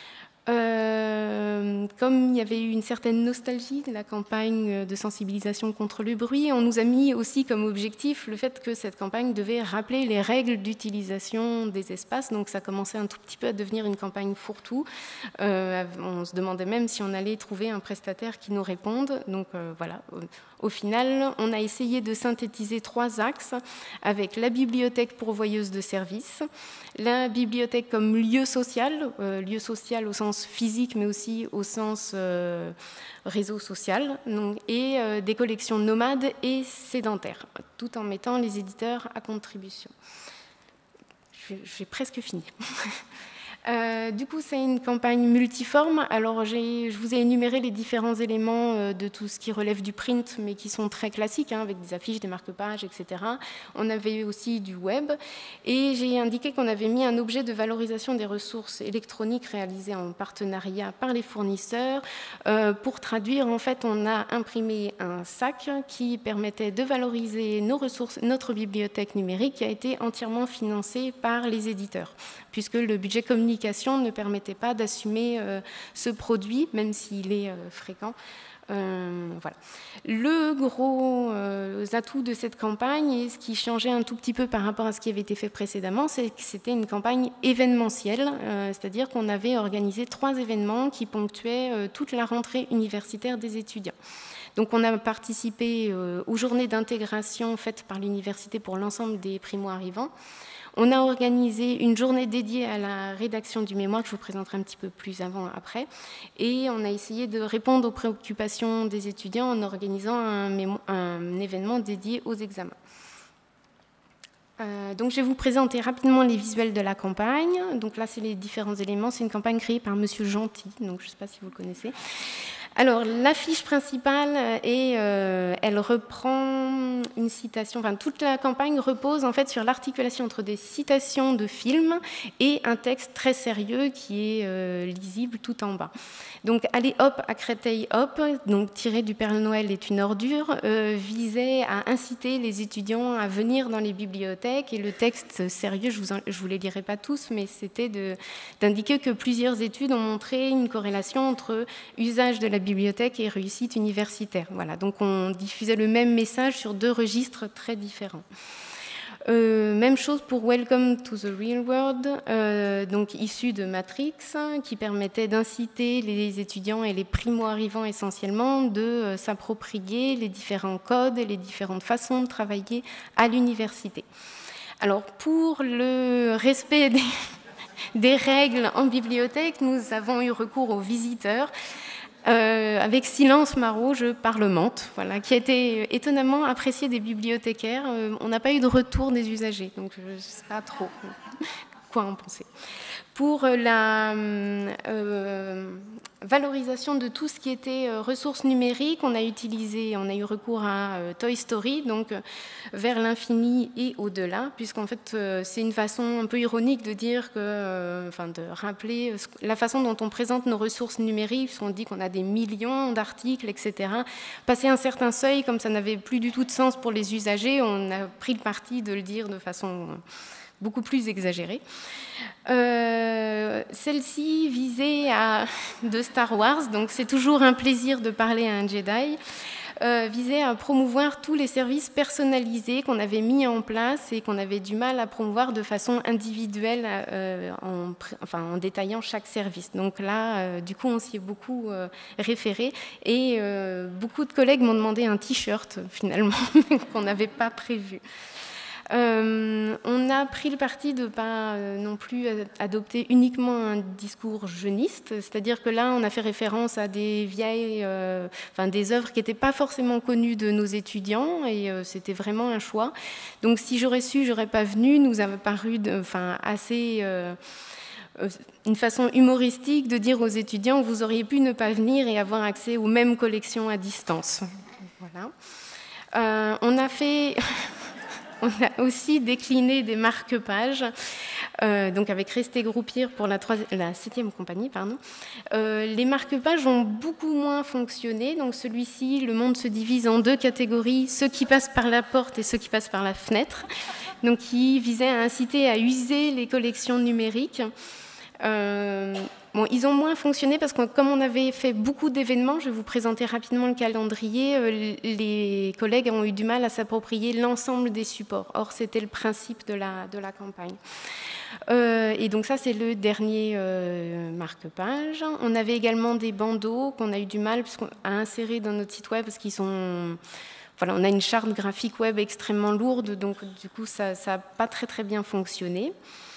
Comme il y avait eu une certaine nostalgie de la campagne de sensibilisation contre le bruit, on nous a mis aussi comme objectif le fait que cette campagne devait rappeler les règles d'utilisation des espaces. Donc ça commençait un tout petit peu à devenir une campagne fourre-tout. On se demandait même si on allait trouver un prestataire qui nous réponde. Donc voilà. Au final, on a essayé de synthétiser 3 axes avec la bibliothèque pourvoyeuse de services, la bibliothèque comme lieu social au sens physique, mais aussi au sens réseau social, donc, et des collections nomades et sédentaires, tout en mettant les éditeurs à contribution. J'ai presque fini. Du coup, c'est une campagne multiforme. Alors, je vous ai énuméré les différents éléments de tout ce qui relève du print, mais qui sont très classiques, avec des affiches, des marque-pages, etc. On avait aussi du web. Et j'ai indiqué qu'on avait mis un objet de valorisation des ressources électroniques réalisé en partenariat par les fournisseurs. Pour traduire, en fait, on a imprimé un sac qui permettait de valoriser nos ressources, notre bibliothèque numérique, qui a été entièrement financée par les éditeurs, puisque le budget communication ne permettait pas d'assumer ce produit, même s'il est fréquent. Voilà. Le gros atout de cette campagne, et ce qui changeait un tout petit peu par rapport à ce qui avait été fait précédemment, c'est que c'était une campagne événementielle, c'est-à-dire qu'on avait organisé 3 événements qui ponctuaient toute la rentrée universitaire des étudiants. Donc on a participé aux journées d'intégration faites par l'université pour l'ensemble des primo-arrivants. On a organisé une journée dédiée à la rédaction du mémoire, que je vous présenterai un petit peu plus après. Et on a essayé de répondre aux préoccupations des étudiants en organisant un événement dédié aux examens. Donc je vais vous présenter rapidement les visuels de la campagne. Donc là, c'est les différents éléments. C'est une campagne créée par Monsieur Gentil, donc je ne sais pas si vous le connaissez. Alors, l'affiche principale, elle reprend une citation, enfin, toute la campagne repose en fait sur l'articulation entre des citations de films et un texte très sérieux qui est lisible tout en bas. Donc, Allez hop, à Créteil hop, donc tiré du Père Noël est une ordure, visait à inciter les étudiants à venir dans les bibliothèques, et le texte sérieux, je vous les lirai pas tous, mais c'était d'indiquer que plusieurs études ont montré une corrélation entre usage de la bibliothèque et réussite universitaire. Voilà, donc on diffusait le même message sur deux registres très différents. Même chose pour Welcome to the Real World, donc issu de Matrix, qui permettait d'inciter les étudiants et les primo-arrivants essentiellement de s'approprier les différents codes et les différentes façons de travailler à l'université. Alors pour le respect des règles en bibliothèque, nous avons eu recours aux visiteurs. Avec Silence Marot, je parlemente, voilà, qui a été étonnamment apprécié des bibliothécaires. On n'a pas eu de retour des usagers, donc je ne sais pas trop quoi en penser. Pour la valorisation de tout ce qui était ressources numériques, on a eu recours à Toy Story, donc vers l'infini et au-delà, puisqu'en fait c'est une façon un peu ironique de dire que, de rappeler la façon dont on présente nos ressources numériques, puisqu'on dit qu'on a des millions d'articles, etc. Passer un certain seuil, comme ça n'avait plus du tout de sens pour les usagers, on a pris le parti de le dire de façon beaucoup plus exagérée. Celle-ci visait de Star Wars, donc c'est toujours un plaisir de parler à un Jedi, visait à promouvoir tous les services personnalisés qu'on avait mis en place et qu'on avait du mal à promouvoir de façon individuelle en détaillant chaque service. Donc là, du coup, on s'y est beaucoup référé et beaucoup de collègues m'ont demandé un t-shirt, finalement, qu'on n'avait pas prévu. On a pris le parti de ne pas non plus adopter uniquement un discours jeuniste, c'est-à-dire que là, on a fait référence à des vieilles, des œuvres qui n'étaient pas forcément connues de nos étudiants, et c'était vraiment un choix. Donc, si j'aurais su, j'aurais pas venu. Nous avait paru assez une façon humoristique de dire aux étudiants, vous auriez pu ne pas venir et avoir accès aux mêmes collections à distance. Voilà. On a aussi décliné des marque-pages, donc avec Resté Groupir pour la 7e compagnie. Les marque-pages ont beaucoup moins fonctionné. Donc celui-ci, le monde se divise en deux catégories, ceux qui passent par la porte et ceux qui passent par la fenêtre, donc qui visaient à inciter à user les collections numériques. Ils ont moins fonctionné parce que comme on avait fait beaucoup d'événements, je vais vous présenter rapidement le calendrier, les collègues ont eu du mal à s'approprier l'ensemble des supports. Or, c'était le principe de la campagne. Et donc ça, c'est le dernier marque-page. On avait également des bandeaux qu'on a eu du mal à insérer dans notre site web parce qu'ils sont... Voilà, on a une charte graphique web extrêmement lourde, donc du coup, ça n'a pas très bien fonctionné.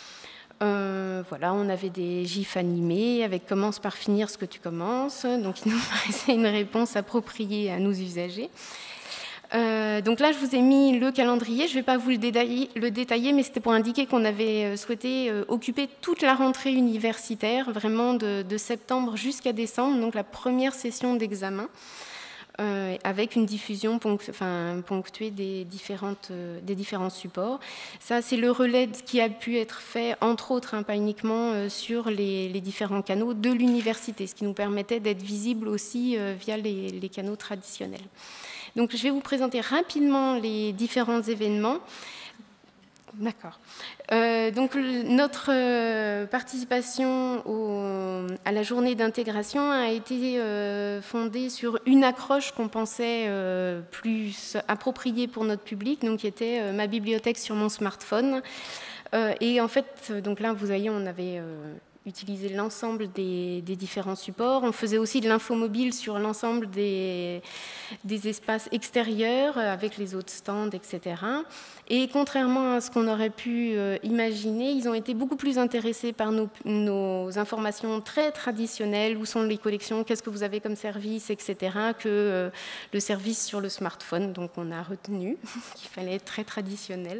On avait des gifs animés avec « Commence par finir ce que tu commences », donc il nous paraissait une réponse appropriée à nos usagers. Donc là, je vous ai mis le calendrier, je ne vais pas vous le détailler, mais c'était pour indiquer qu'on avait souhaité occuper toute la rentrée universitaire, vraiment de septembre jusqu'à décembre, donc la première session d'examen, avec une diffusion ponctuée des différents supports. Ça, c'est le relais qui a pu être fait, entre autres, pas uniquement sur les différents canaux de l'université, ce qui nous permettait d'être visibles aussi via les canaux traditionnels. Donc, je vais vous présenter rapidement les différents événements. D'accord. Donc, notre participation à la journée d'intégration a été fondée sur une accroche qu'on pensait plus appropriée pour notre public, donc qui était ma bibliothèque sur mon smartphone. Et en fait, donc là, vous voyez, on avait utiliser l'ensemble des différents supports. On faisait aussi de l'infomobile sur l'ensemble des espaces extérieurs avec les autres stands, etc. Et contrairement à ce qu'on aurait pu imaginer, ils ont été beaucoup plus intéressés par nos informations très traditionnelles, où sont les collections, qu'est-ce que vous avez comme service, etc., que le service sur le smartphone. Donc on a retenu qu'il fallait être très traditionnel.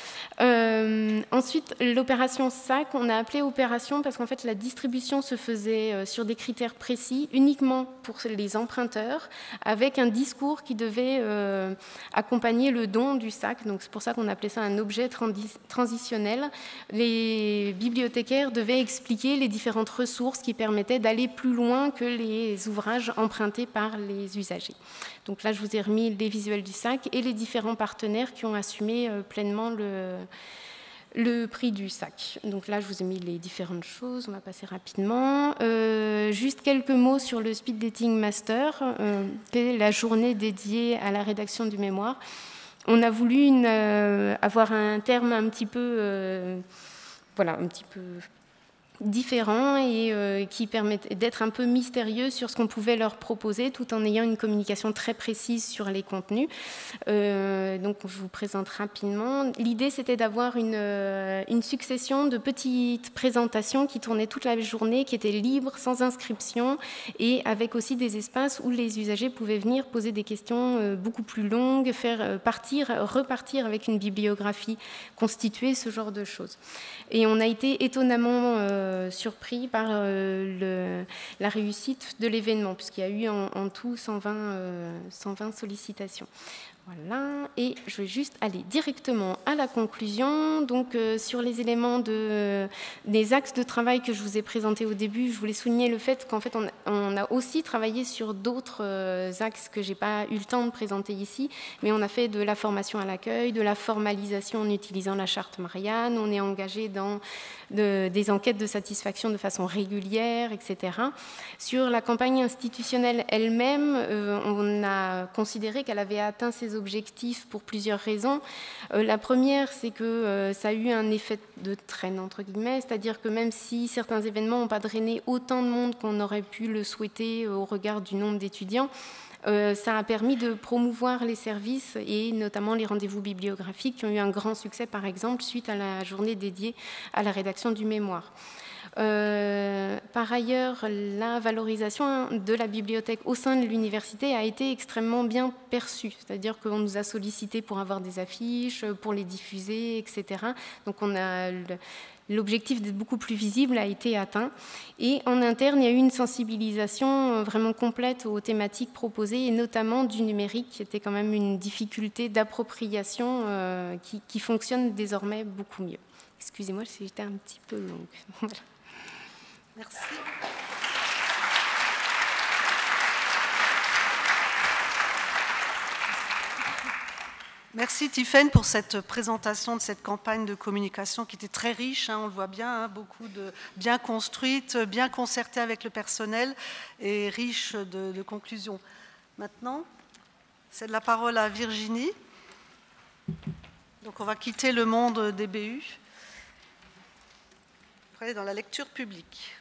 Ensuite, l'opération SAC, on a appelé opération parce qu'en fait la distribution se faisait sur des critères précis, uniquement pour les emprunteurs, avec un discours qui devait accompagner le don du SAC. Donc c'est pour ça qu'on appelait ça un objet transitionnel. Les bibliothécaires devaient expliquer les différentes ressources qui permettaient d'aller plus loin que les ouvrages empruntés par les usagers. Donc là, je vous ai remis les visuels du SAC et les différents partenaires qui ont assumé pleinement le prix du SAC. Donc là, je vous ai mis les différentes choses, on va passer rapidement. Juste quelques mots sur le Speed Dating Master, qui est la journée dédiée à la rédaction du mémoire. On a voulu avoir un terme un petit peu, un petit peu différents et qui permettent d'être un peu mystérieux sur ce qu'on pouvait leur proposer tout en ayant une communication très précise sur les contenus. Donc je vous présente rapidement. L'idée c'était d'avoir une succession de petites présentations qui tournaient toute la journée, qui étaient libres, sans inscription et avec aussi des espaces où les usagers pouvaient venir poser des questions beaucoup plus longues, faire repartir avec une bibliographie constituée, ce genre de choses. Et on a été étonnamment surpris par la réussite de l'événement, puisqu'il y a eu en tout 120 sollicitations. Voilà, et je vais juste aller directement à la conclusion. Donc, sur les éléments des axes de travail que je vous ai présentés au début, je voulais souligner le fait qu'en fait, on a aussi travaillé sur d'autres axes que je n'ai pas eu le temps de présenter ici, mais on a fait de la formation à l'accueil, de la formalisation en utilisant la charte Marianne, on est engagé dans des enquêtes de satisfaction de façon régulière, etc. Sur la campagne institutionnelle elle-même, on a considéré qu'elle avait atteint ses objectifs pour plusieurs raisons. La première, c'est que ça a eu un effet de traîne, entre guillemets, c'est-à-dire que même si certains événements n'ont pas drainé autant de monde qu'on aurait pu le souhaiter au regard du nombre d'étudiants, ça a permis de promouvoir les services et notamment les rendez-vous bibliographiques qui ont eu un grand succès, par exemple, suite à la journée dédiée à la rédaction du mémoire. Par ailleurs, la valorisation de la bibliothèque au sein de l'université a été extrêmement bien perçue, c'est-à-dire qu'on nous a sollicité pour avoir des affiches, pour les diffuser, etc. Donc l'objectif d'être beaucoup plus visible a été atteint. Et en interne, il y a eu une sensibilisation vraiment complète aux thématiques proposées, et notamment du numérique, qui était quand même une difficulté d'appropriation qui fonctionne désormais beaucoup mieux. Excusez-moi, j'étais un petit peu longue. Voilà. Merci. Merci Tiffaine pour cette présentation de cette campagne de communication qui était très riche, on le voit bien, bien construite, bien concertée avec le personnel et riche de conclusions. Maintenant, c'est de la parole à Virginie. Donc on va quitter le monde des BU pour aller dans la lecture publique.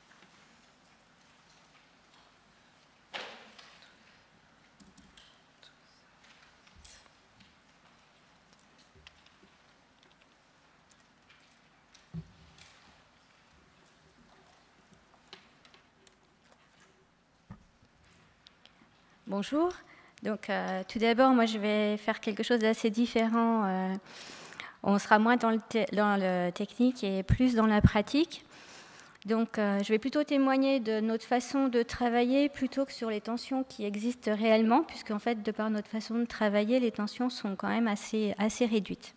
Bonjour. Donc, tout d'abord, moi, je vais faire quelque chose d'assez différent. On sera moins dans le technique et plus dans la pratique. Donc, je vais plutôt témoigner de notre façon de travailler plutôt que sur les tensions qui existent réellement, puisqu'en fait, de par notre façon de travailler, les tensions sont quand même assez réduites.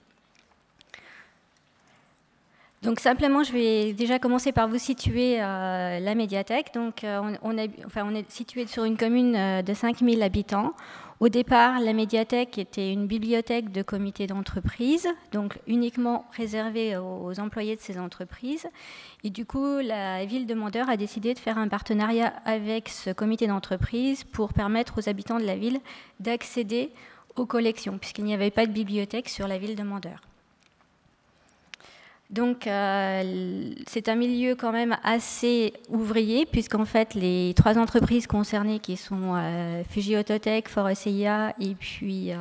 Donc simplement, je vais déjà commencer par vous situer la médiathèque. Donc on est situé sur une commune de 5000 habitants. Au départ, la médiathèque était une bibliothèque de comité d'entreprise, donc uniquement réservée aux employés de ces entreprises. Et du coup, la ville de Mandeure a décidé de faire un partenariat avec ce comité d'entreprise pour permettre aux habitants de la ville d'accéder aux collections, puisqu'il n'y avait pas de bibliothèque sur la ville de Mandeure. Donc, c'est un milieu quand même assez ouvrier, puisqu'en fait, les 3 entreprises concernées, qui sont Fuji Autotech, Forest IA et puis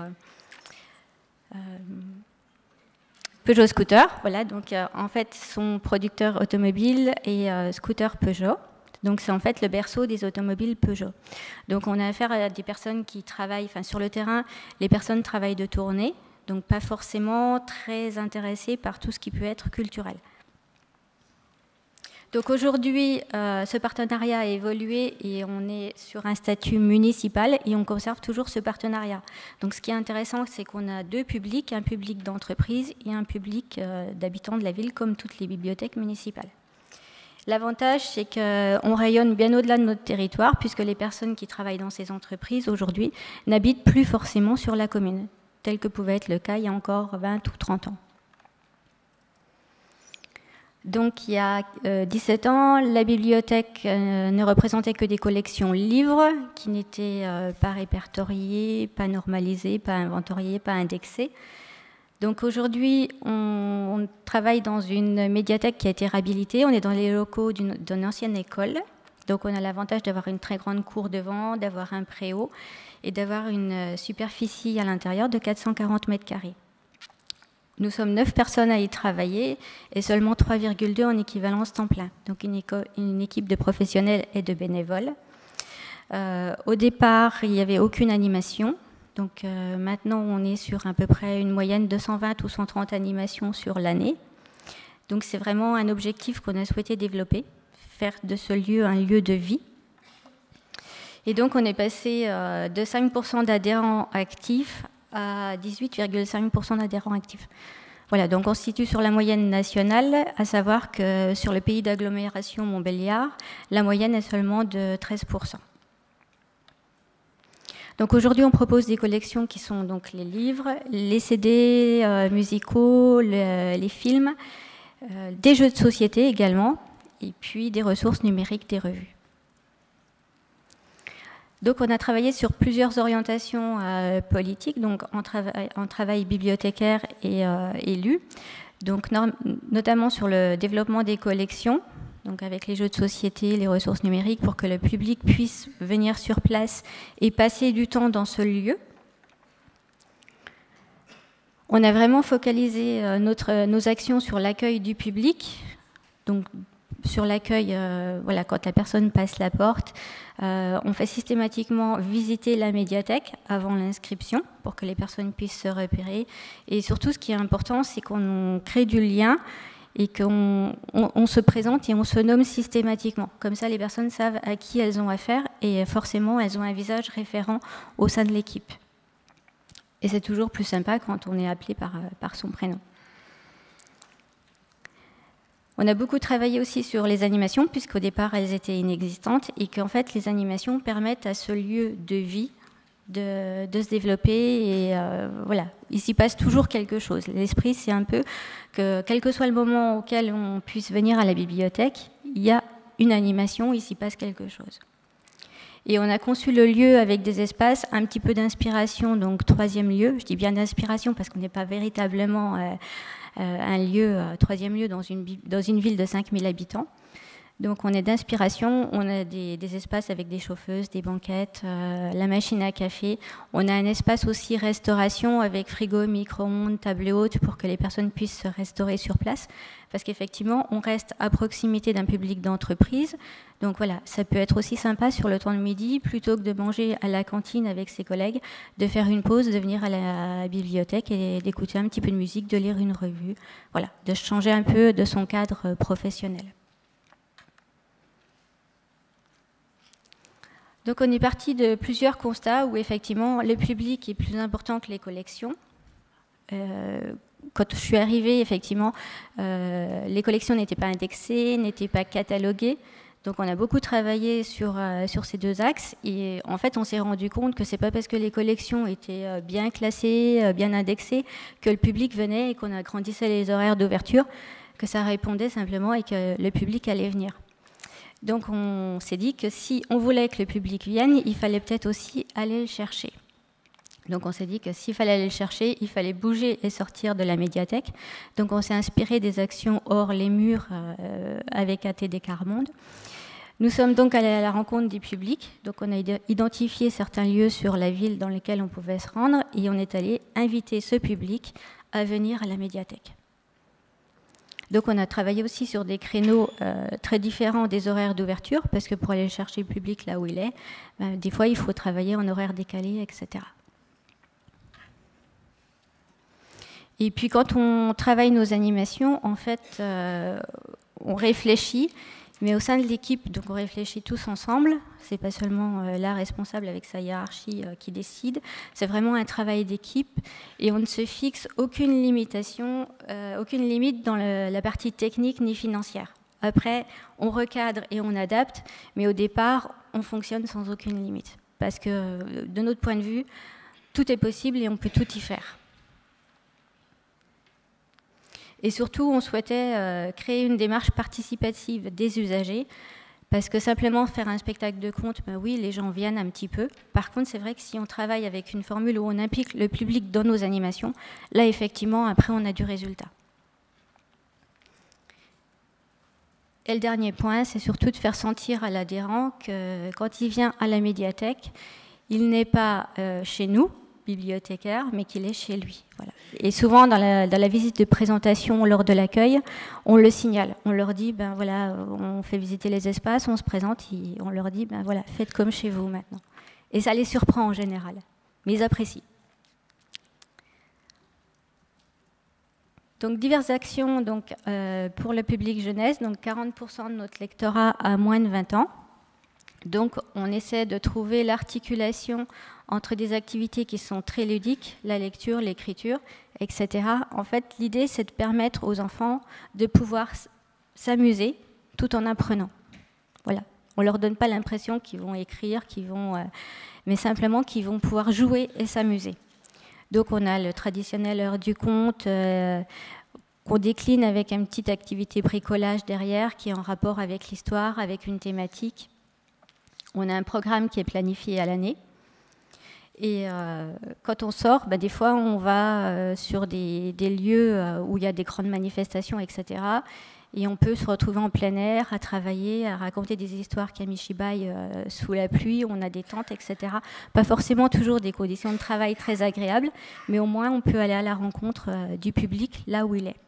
Peugeot Scooter, voilà, donc en fait, sont producteurs automobiles et scooters Peugeot. Donc, c'est en fait le berceau des automobiles Peugeot. Donc, on a affaire à des personnes qui travaillent, enfin, sur le terrain, les personnes travaillent de tournée, donc pas forcément très intéressées par tout ce qui peut être culturel. Donc aujourd'hui, ce partenariat a évolué et on est sur un statut municipal et on conserve toujours ce partenariat. Donc ce qui est intéressant, c'est qu'on a 2 publics, un public d'entreprise et un public d'habitants de la ville, comme toutes les bibliothèques municipales. L'avantage, c'est qu'on rayonne bien au-delà de notre territoire, puisque les personnes qui travaillent dans ces entreprises aujourd'hui n'habitent plus forcément sur la commune, tel que pouvait être le cas il y a encore 20 ou 30 ans. Donc il y a 17 ans, la bibliothèque ne représentait que des collections livres qui n'étaient pas répertoriées, pas normalisées, pas inventoriées, pas indexées. Donc aujourd'hui, on travaille dans une médiathèque qui a été réhabilitée. On est dans les locaux d'une ancienne école. Donc on a l'avantage d'avoir une très grande cour devant, d'avoir un préau et d'avoir une superficie à l'intérieur de 440 mètres carrés. Nous sommes 9 personnes à y travailler et seulement 3,2 en équivalence temps plein. Donc une équipe de professionnels et de bénévoles. Au départ, il n'y avait aucune animation. Donc maintenant, on est sur à peu près une moyenne de 120 ou 130 animations sur l'année. Donc c'est vraiment un objectif qu'on a souhaité développer, faire de ce lieu un lieu de vie. Et donc on est passé de 5% d'adhérents actifs à 18,5% d'adhérents actifs. Voilà, donc on se situe sur la moyenne nationale, à savoir que sur le pays d'agglomération Montbéliard, la moyenne est seulement de 13%. Donc aujourd'hui, on propose des collections qui sont donc les livres, les CD musicaux, les films, des jeux de société également, et puis des ressources numériques, des revues. Donc on a travaillé sur plusieurs orientations politiques, donc en travail bibliothécaire et élu, donc notamment sur le développement des collections, donc avec les jeux de société, les ressources numériques, pour que le public puisse venir sur place et passer du temps dans ce lieu. On a vraiment focalisé nos actions sur l'accueil du public, donc sur l'accueil, voilà, quand la personne passe la porte, on fait systématiquement visiter la médiathèque avant l'inscription pour que les personnes puissent se repérer. Et surtout, ce qui est important, c'est qu'on crée du lien et qu'on se présente et on se nomme systématiquement. Comme ça, les personnes savent à qui elles ont affaire et forcément, elles ont un visage référent au sein de l'équipe. Et c'est toujours plus sympa quand on est appelé par son prénom. On a beaucoup travaillé aussi sur les animations, puisqu'au départ, elles étaient inexistantes, et qu'en fait, les animations permettent à ce lieu de vie de se développer. Et voilà, il s'y passe toujours quelque chose. L'esprit, c'est un peu que, quel que soit le moment auquel on puisse venir à la bibliothèque, il y a une animation, il s'y passe quelque chose. Et on a conçu le lieu avec des espaces, un petit peu d'inspiration, donc 3e lieu. Je dis bien d'inspiration parce qu'on n'est pas véritablement un lieu, 3e lieu dans une ville de 5000 habitants. Donc on est d'inspiration, on a des espaces avec des chauffeuses, des banquettes, la machine à café. On a un espace aussi restauration avec frigo, micro-ondes, table haute pour que les personnes puissent se restaurer sur place. Parce qu'effectivement, on reste à proximité d'un public d'entreprise. Donc voilà, ça peut être aussi sympa sur le temps de midi, plutôt que de manger à la cantine avec ses collègues, de faire une pause, de venir à la bibliothèque et d'écouter un petit peu de musique, de lire une revue. Voilà, de changer un peu de son cadre professionnel. Donc on est parti de plusieurs constats où effectivement le public est plus important que les collections. Quand je suis arrivée, effectivement, les collections n'étaient pas indexées, n'étaient pas cataloguées. Donc on a beaucoup travaillé sur ces 2 axes. Et en fait, on s'est rendu compte que ce n'est pas parce que les collections étaient bien classées, bien indexées, que le public venait et qu'on agrandissait les horaires d'ouverture, que ça répondait simplement et que le public allait venir. Donc on s'est dit que si on voulait que le public vienne, il fallait peut-être aussi aller le chercher. Donc on s'est dit que s'il fallait aller le chercher, il fallait bouger et sortir de la médiathèque. Donc on s'est inspiré des actions hors les murs avec ATD Quart-Monde. Nous sommes donc allés à la rencontre du public. Donc on a identifié certains lieux sur la ville dans lesquels on pouvait se rendre et on est allé inviter ce public à venir à la médiathèque. Donc on a travaillé aussi sur des créneaux très différents des horaires d'ouverture, parce que pour aller chercher le public là où il est, des fois il faut travailler en horaire décalé, etc. Et puis quand on travaille nos animations, en fait, on réfléchit, mais au sein de l'équipe, donc on réfléchit tous ensemble. C'est pas seulement la responsable avec sa hiérarchie qui décide, c'est vraiment un travail d'équipe et on ne se fixe aucune limitation, aucune limite dans la partie technique ni financière. Après, on recadre et on adapte, mais au départ, on fonctionne sans aucune limite. Parce que de notre point de vue, tout est possible et on peut tout y faire. Et surtout, on souhaitait créer une démarche participative des usagers, parce que simplement faire un spectacle de conte, ben oui, les gens viennent un petit peu. Par contre, c'est vrai que si on travaille avec une formule où on implique le public dans nos animations, là, effectivement, après, on a du résultat. Et le dernier point, c'est surtout de faire sentir à l'adhérent que quand il vient à la médiathèque, il n'est pas chez nous, bibliothécaire, mais qu'il est chez lui. Voilà. Et souvent, dans la visite de présentation, lors de l'accueil, on le signale. On leur dit, ben voilà, on fait visiter les espaces, on se présente, on leur dit, ben voilà, faites comme chez vous maintenant. Et ça les surprend en général, mais ils apprécient. Donc, diverses actions donc, pour le public jeunesse, donc 40% de notre lectorat a moins de 20 ans. Donc, on essaie de trouver l'articulation entre des activités qui sont très ludiques, la lecture, l'écriture, etc. En fait, l'idée, c'est de permettre aux enfants de pouvoir s'amuser tout en apprenant. Voilà. On ne leur donne pas l'impression qu'ils vont écrire, mais simplement qu'ils vont pouvoir jouer et s'amuser. Donc, on a le traditionnel heure du conte qu'on décline avec une petite activité bricolage derrière qui est en rapport avec l'histoire, avec une thématique. On a un programme qui est planifié à l'année. Et quand on sort, des fois, on va sur des lieux où il y a des grandes manifestations, etc. Et on peut se retrouver en plein air, à travailler, à raconter des histoires Kamishibai sous la pluie. On a des tentes, etc. Pas forcément toujours des conditions de travail très agréables, mais au moins, on peut aller à la rencontre du public là où il est.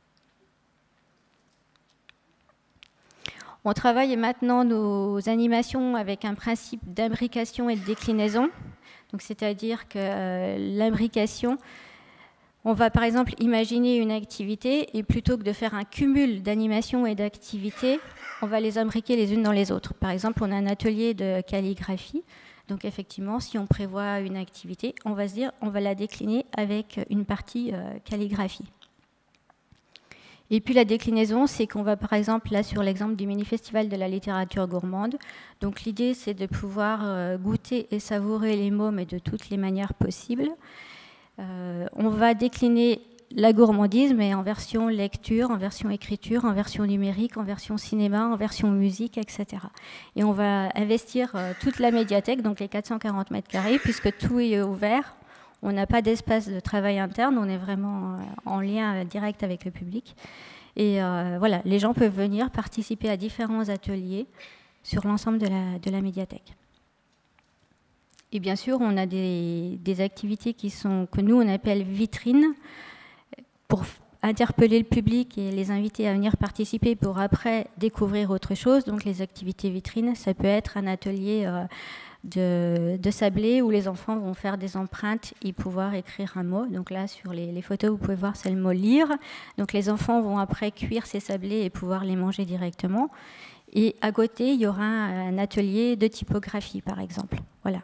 On travaille maintenant nos animations avec un principe d'imbrication et de déclinaison. C'est-à-dire que l'imbrication, on va par exemple imaginer une activité et plutôt que de faire un cumul d'animations et d'activités, on va les imbriquer les unes dans les autres. Par exemple, on a un atelier de calligraphie. Donc effectivement, si on prévoit une activité, on va se dire on va la décliner avec une partie calligraphie. Et puis la déclinaison, c'est qu'on va par exemple, là sur l'exemple du mini-festival de la littérature gourmande, donc l'idée c'est de pouvoir goûter et savourer les mots, mais de toutes les manières possibles. On va décliner la gourmandise, mais en version lecture, en version écriture, en version numérique, en version cinéma, en version musique, etc. Et on va investir toute la médiathèque, donc les 440 mètres carrés, puisque tout est ouvert. On n'a pas d'espace de travail interne, on est vraiment en lien direct avec le public. Et voilà, les gens peuvent venir participer à différents ateliers sur l'ensemble de la médiathèque. Et bien sûr, on a des activités que nous, on appelle vitrines, pour interpeller le public et les inviter à venir participer pour après découvrir autre chose. Donc les activités vitrines, ça peut être un atelier de sablé où les enfants vont faire des empreintes et pouvoir écrire un mot. Donc là, sur les photos, vous pouvez voir, c'est le mot « lire ». Donc les enfants vont après cuire ces sablés et pouvoir les manger directement. Et à côté, il y aura un atelier de typographie, par exemple. Voilà.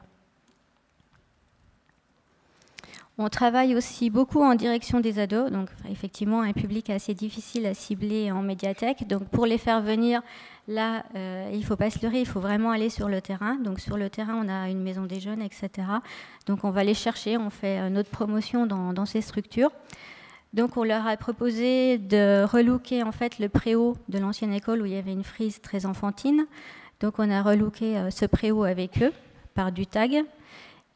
On travaille aussi beaucoup en direction des ados, donc effectivement un public assez difficile à cibler en médiathèque. Donc pour les faire venir, là, il ne faut pas se leurrer, il faut vraiment aller sur le terrain. Donc sur le terrain, on a une maison des jeunes, etc. Donc on va les chercher, on fait notre promotion dans ces structures. Donc on leur a proposé de relooker en fait le préau de l'ancienne école où il y avait une frise très enfantine. Donc on a relooké ce préau avec eux par du tag.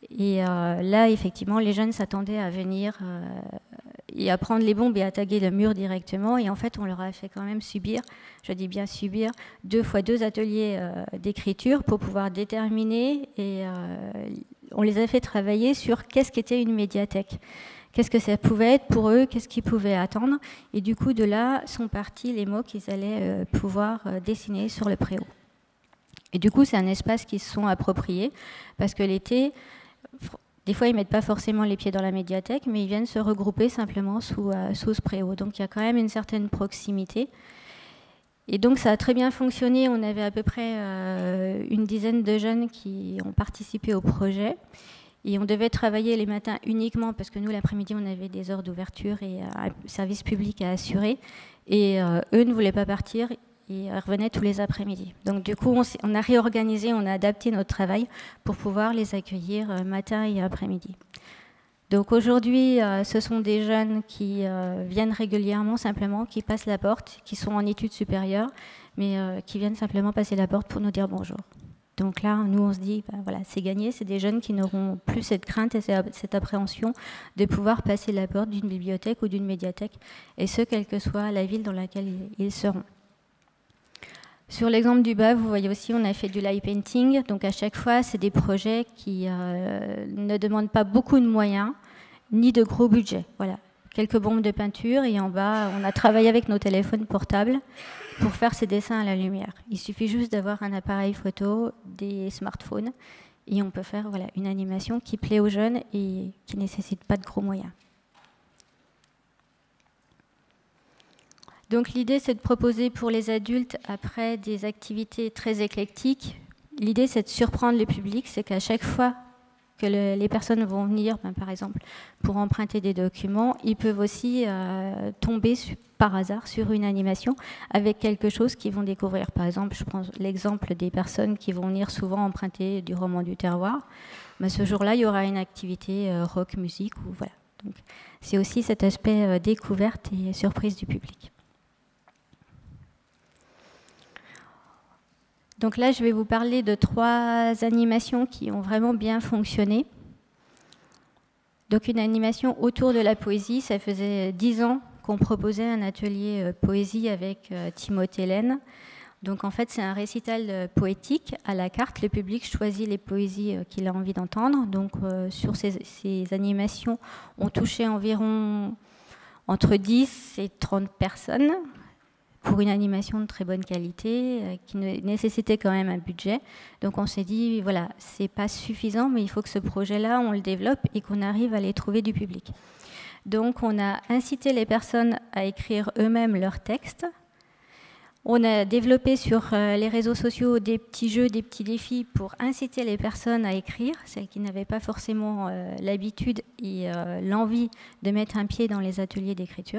Et là, effectivement, les jeunes s'attendaient à venir et à prendre les bombes et à taguer le mur directement. Et en fait, on leur a fait quand même subir, je dis bien subir, 2 fois 2 ateliers d'écriture pour pouvoir déterminer. Et on les a fait travailler sur qu'est-ce qu'était une médiathèque. Qu'est-ce que ça pouvait être pour eux, qu'est-ce qu'ils pouvaient attendre. Et du coup, de là sont partis les mots qu'ils allaient pouvoir dessiner sur le préau. Et du coup, c'est un espace qu'ils se sont appropriés, parce que l'été, des fois, ils ne mettent pas forcément les pieds dans la médiathèque, mais ils viennent se regrouper simplement sous ce préau. Donc, il y a quand même une certaine proximité. Et donc, ça a très bien fonctionné. On avait à peu près une dizaine de jeunes qui ont participé au projet. Et on devait travailler les matins uniquement, parce que nous, l'après-midi, on avait des heures d'ouverture et un service public à assurer. Et eux ne voulaient pas partir. Et revenaient tous les après-midi. Donc du coup, on a réorganisé, on a adapté notre travail pour pouvoir les accueillir matin et après-midi. Donc aujourd'hui, ce sont des jeunes qui viennent régulièrement, simplement, qui passent la porte, qui sont en études supérieures, mais qui viennent simplement passer la porte pour nous dire bonjour. Donc là, nous, on se dit, ben voilà, c'est gagné, c'est des jeunes qui n'auront plus cette crainte et cette appréhension de pouvoir passer la porte d'une bibliothèque ou d'une médiathèque, et ce, quelle que soit la ville dans laquelle ils seront. Sur l'exemple du bas, vous voyez aussi, on a fait du light painting. Donc à chaque fois, c'est des projets qui ne demandent pas beaucoup de moyens, ni de gros budget. Voilà, quelques bombes de peinture et en bas, on a travaillé avec nos téléphones portables pour faire ces dessins à la lumière. Il suffit juste d'avoir un appareil photo, des smartphones, et on peut faire voilà, une animation qui plaît aux jeunes et qui ne nécessite pas de gros moyens. Donc l'idée, c'est de proposer pour les adultes, après des activités très éclectiques, l'idée, c'est de surprendre le public, c'est qu'à chaque fois que les personnes vont venir, par exemple, pour emprunter des documents, ils peuvent aussi tomber par hasard sur une animation avec quelque chose qu'ils vont découvrir. Par exemple, je prends l'exemple des personnes qui vont venir souvent emprunter du roman du terroir. Mais ce jour-là, il y aura une activité rock, musique. Voilà. Donc, c'est aussi cet aspect découverte et surprise du public. Donc là, je vais vous parler de 3 animations qui ont vraiment bien fonctionné. Donc une animation autour de la poésie. Ça faisait 10 ans qu'on proposait un atelier poésie avec Timothée Laine. Donc en fait, c'est un récital poétique à la carte. Le public choisit les poésies qu'il a envie d'entendre. Donc sur ces animations, on touchait environ entre 10 et 30 personnes, pour une animation de très bonne qualité, qui nécessitait quand même un budget. Donc on s'est dit, voilà, c'est pas suffisant, mais il faut que ce projet-là, on le développe et qu'on arrive à les trouver du public. Donc on a incité les personnes à écrire eux-mêmes leurs textes. On a développé sur les réseaux sociaux des petits jeux, des petits défis pour inciter les personnes à écrire, celles qui n'avaient pas forcément l'habitude et l'envie de mettre un pied dans les ateliers d'écriture.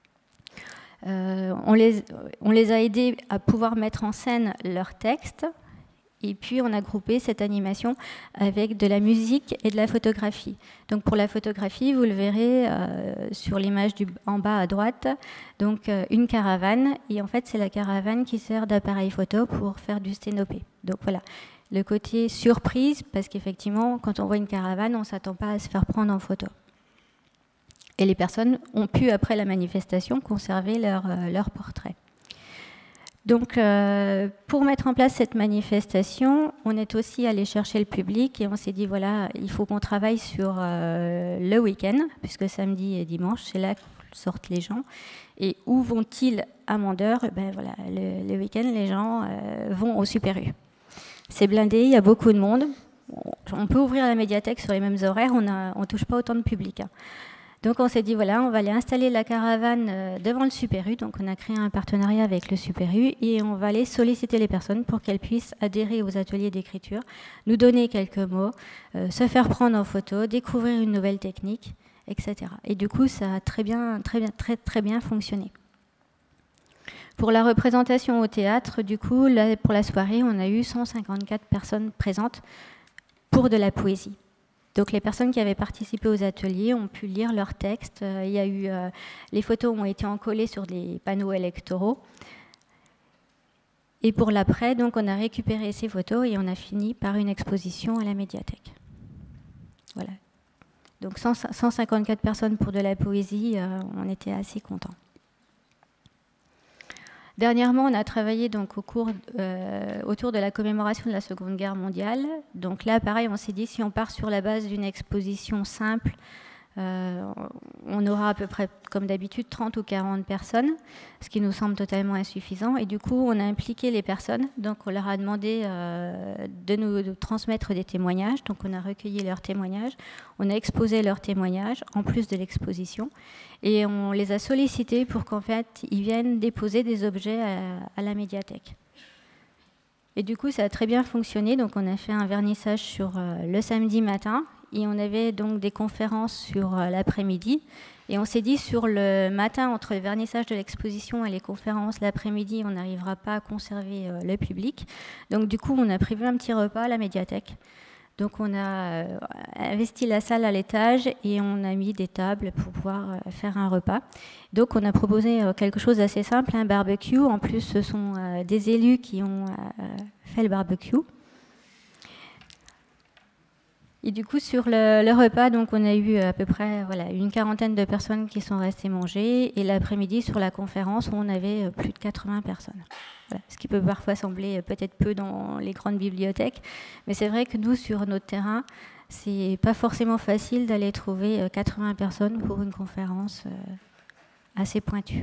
On les a aidés à pouvoir mettre en scène leurs textes, et puis on a groupé cette animation avec de la musique et de la photographie. Donc pour la photographie, vous le verrez sur l'image en bas à droite, donc une caravane, et en fait c'est la caravane qui sert d'appareil photo pour faire du sténopé. Donc voilà, le côté surprise, parce qu'effectivement quand on voit une caravane, on ne s'attend pas à se faire prendre en photo. Et les personnes ont pu, après la manifestation, conserver leur portrait. Donc, pour mettre en place cette manifestation, on est aussi allé chercher le public et on s'est dit, voilà, il faut qu'on travaille sur le week-end, puisque samedi et dimanche, c'est là que sortent les gens. Et où vont-ils à Mandeur? Ben voilà, le week-end, les gens vont au Super U. C'est blindé, il y a beaucoup de monde. On peut ouvrir la médiathèque sur les mêmes horaires, on ne touche pas autant de public. Donc on s'est dit, voilà, on va aller installer la caravane devant le Super U. Donc on a créé un partenariat avec le Super U et on va aller solliciter les personnes pour qu'elles puissent adhérer aux ateliers d'écriture, nous donner quelques mots, se faire prendre en photo, découvrir une nouvelle technique, etc. Et du coup, ça a très bien fonctionné. Pour la représentation au théâtre, du coup, là, pour la soirée, on a eu 154 personnes présentes pour de la poésie. Donc les personnes qui avaient participé aux ateliers ont pu lire leurs textes. Il y a eu, les photos ont été encollées sur des panneaux électoraux. Et pour l'après, donc on a récupéré ces photos et on a fini par une exposition à la médiathèque. Voilà. Donc 154 personnes pour de la poésie, on était assez contents. Dernièrement, on a travaillé donc autour de la commémoration de la Seconde Guerre mondiale. Donc là, pareil, on s'est dit, si on part sur la base d'une exposition simple, on aura à peu près, comme d'habitude, 30 ou 40 personnes, ce qui nous semble totalement insuffisant. Et du coup, on a impliqué les personnes. Donc, on leur a demandé de nous transmettre des témoignages. Donc, on a recueilli leurs témoignages. On a exposé leurs témoignages, en plus de l'exposition. Et on les a sollicités pour qu'en fait, ils viennent déposer des objets à la médiathèque. Et du coup, ça a très bien fonctionné. Donc, on a fait un vernissage sur le samedi matin. Et on avait donc des conférences sur l'après-midi. Et on s'est dit, sur le matin, entre le vernissage de l'exposition et les conférences, l'après-midi, on n'arrivera pas à conserver le public. Donc du coup, on a prévu un petit repas à la médiathèque. Donc on a investi la salle à l'étage et on a mis des tables pour pouvoir faire un repas. Donc on a proposé quelque chose d'assez simple, un barbecue. En plus, ce sont des élus qui ont fait le barbecue. Et du coup, sur le repas, donc, on a eu à peu près une quarantaine de personnes qui sont restées manger. Et l'après-midi, sur la conférence, on avait plus de 80 personnes. Voilà. Ce qui peut parfois sembler peut-être peu dans les grandes bibliothèques. Mais c'est vrai que nous, sur notre terrain, c'est pas forcément facile d'aller trouver 80 personnes pour une conférence assez pointue.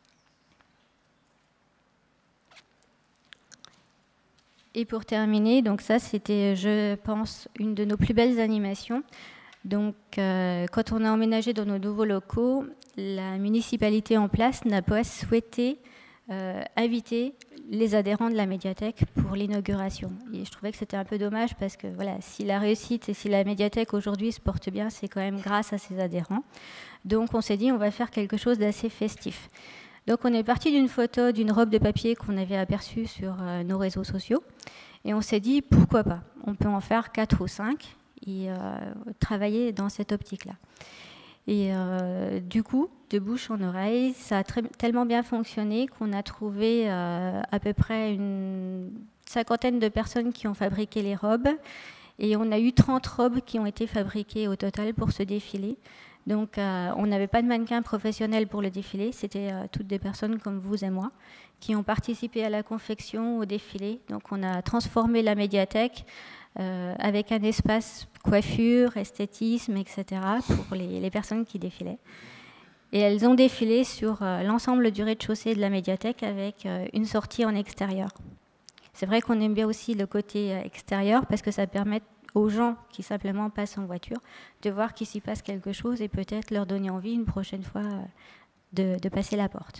Et pour terminer, donc ça c'était, je pense, une de nos plus belles animations. Donc, quand on a emménagé dans nos nouveaux locaux, la municipalité en place n'a pas souhaité inviter les adhérents de la médiathèque pour l'inauguration. Et je trouvais que c'était un peu dommage parce que voilà, si la réussite et si la médiathèque aujourd'hui se porte bien, c'est quand même grâce à ses adhérents. Donc, on s'est dit, on va faire quelque chose d'assez festif. Donc on est parti d'une photo d'une robe de papier qu'on avait aperçue sur nos réseaux sociaux. Et on s'est dit, pourquoi pas? On peut en faire 4 ou 5 et travailler dans cette optique-là. Et du coup, de bouche en oreille, ça a tellement bien fonctionné qu'on a trouvé à peu près une cinquantaine de personnes qui ont fabriqué les robes. Et on a eu 30 robes qui ont été fabriquées au total pour ce défilé. Donc, on n'avait pas de mannequins professionnels pour le défilé. C'était toutes des personnes comme vous et moi qui ont participé à la confection, au défilé. Donc, on a transformé la médiathèque avec un espace coiffure, esthétisme, etc. pour les personnes qui défilaient. Et elles ont défilé sur l'ensemble du rez-de-chaussée de la médiathèque avec une sortie en extérieur. C'est vrai qu'on aime bien aussi le côté extérieur parce que ça permet aux gens qui simplement passent en voiture de voir qu'il s'y passe quelque chose et peut-être leur donner envie une prochaine fois de passer la porte.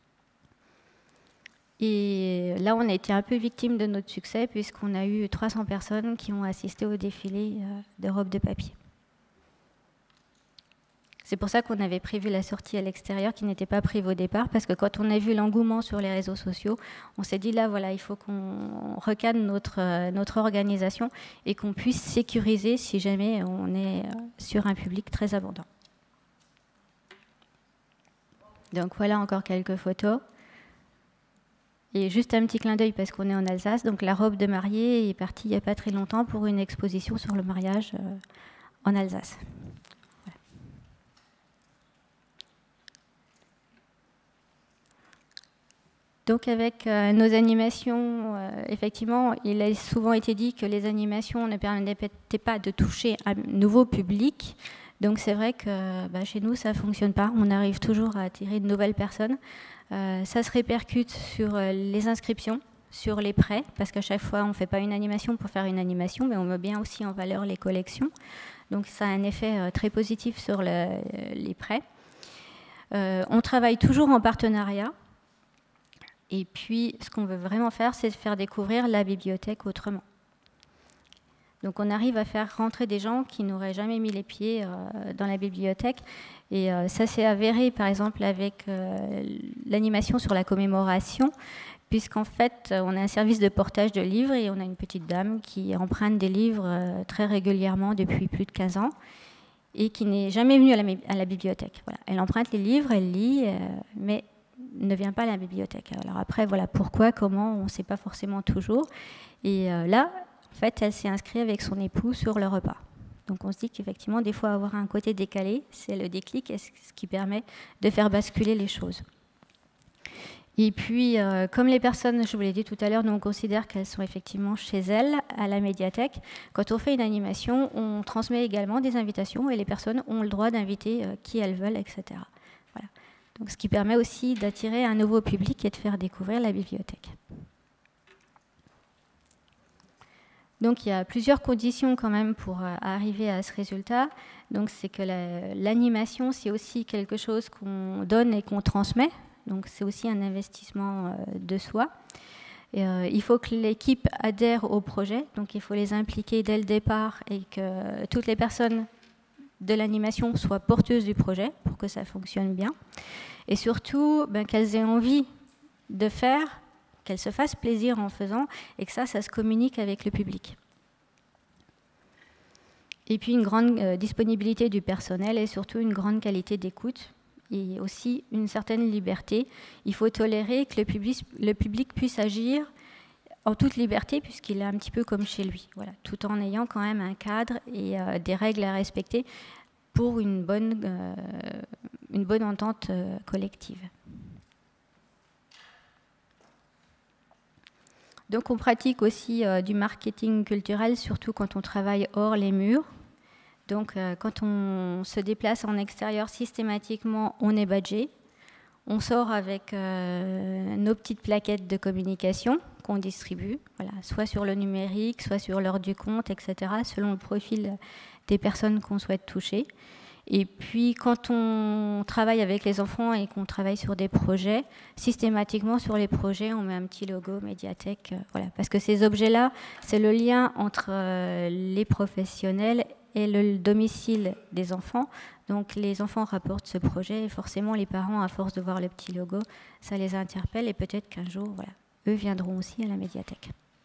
Et là, on a été un peu victime de notre succès puisqu'on a eu 300 personnes qui ont assisté au défilé de robes de papier. C'est pour ça qu'on avait prévu la sortie à l'extérieur qui n'était pas prévue au départ, parce que quand on a vu l'engouement sur les réseaux sociaux, on s'est dit là, voilà, il faut qu'on recadre notre organisation et qu'on puisse sécuriser si jamais on est sur un public très abondant. Donc voilà encore quelques photos. Et juste un petit clin d'œil parce qu'on est en Alsace. Donc la robe de mariée est partie il n'y a pas très longtemps pour une exposition sur le mariage en Alsace. Donc avec nos animations, effectivement, il a souvent été dit que les animations ne permettaient pas de toucher un nouveau public. Donc c'est vrai que chez nous, ça ne fonctionne pas. On arrive toujours à attirer de nouvelles personnes. Ça se répercute sur les inscriptions, sur les prêts, parce qu'à chaque fois, on ne fait pas une animation pour faire une animation, mais on met bien aussi en valeur les collections. Donc ça a un effet très positif sur les prêts. On travaille toujours en partenariat. Et puis, ce qu'on veut vraiment faire, c'est faire découvrir la bibliothèque autrement. Donc, on arrive à faire rentrer des gens qui n'auraient jamais mis les pieds dans la bibliothèque. Et ça s'est avéré, par exemple, avec l'animation sur la commémoration, puisqu'en fait, on a un service de portage de livres et on a une petite dame qui emprunte des livres très régulièrement depuis plus de 15 ans et qui n'est jamais venue à la bibliothèque. Voilà. Elle emprunte les livres, elle lit, mais ne vient pas à la bibliothèque. Alors après, voilà, pourquoi, comment, on ne sait pas forcément toujours. Et là, en fait, elle s'est inscrite avec son époux sur le repas. Donc on se dit qu'effectivement, des fois, avoir un côté décalé, c'est le déclic et ce qui permet de faire basculer les choses. Et puis, comme les personnes, je vous l'ai dit tout à l'heure, nous on considère qu'elles sont effectivement chez elles, à la médiathèque. Quand on fait une animation, on transmet également des invitations et les personnes ont le droit d'inviter qui elles veulent, etc. Voilà. Donc, ce qui permet aussi d'attirer un nouveau public et de faire découvrir la bibliothèque. Donc, il y a plusieurs conditions quand même pour arriver à ce résultat. Donc, c'est que l'animation, c'est aussi quelque chose qu'on donne et qu'on transmet. Donc, c'est aussi un investissement de soi. Et, il faut que l'équipe adhère au projet. Donc, il faut les impliquer dès le départ et que toutes les personnes de l'animation soient porteuses du projet pour que ça fonctionne bien. Et surtout, qu'elles aient envie de faire, qu'elles se fassent plaisir en faisant et que ça se communique avec le public. Et puis une grande disponibilité du personnel et surtout une grande qualité d'écoute et aussi une certaine liberté. Il faut tolérer que le public puisse agir en toute liberté puisqu'il est un petit peu comme chez lui, voilà, tout en ayant quand même un cadre et des règles à respecter pour une bonne entente collective. Donc on pratique aussi du marketing culturel, surtout quand on travaille hors les murs. Donc quand on se déplace en extérieur systématiquement, on est badgé. On sort avec nos petites plaquettes de communication qu'on distribue, voilà, soit sur le numérique, soit sur l'heure du compte, etc., selon le profil des personnes qu'on souhaite toucher. Et puis, quand on travaille avec les enfants et qu'on travaille sur des projets, systématiquement sur les projets, on met un petit logo médiathèque, voilà, parce que ces objets-là, c'est le lien entre les professionnels et le domicile des enfants. Donc, les enfants rapportent ce projet et forcément, les parents, à force de voir le petit logo, ça les interpelle et peut-être qu'un jour, voilà, eux viendront aussi à la médiathèque.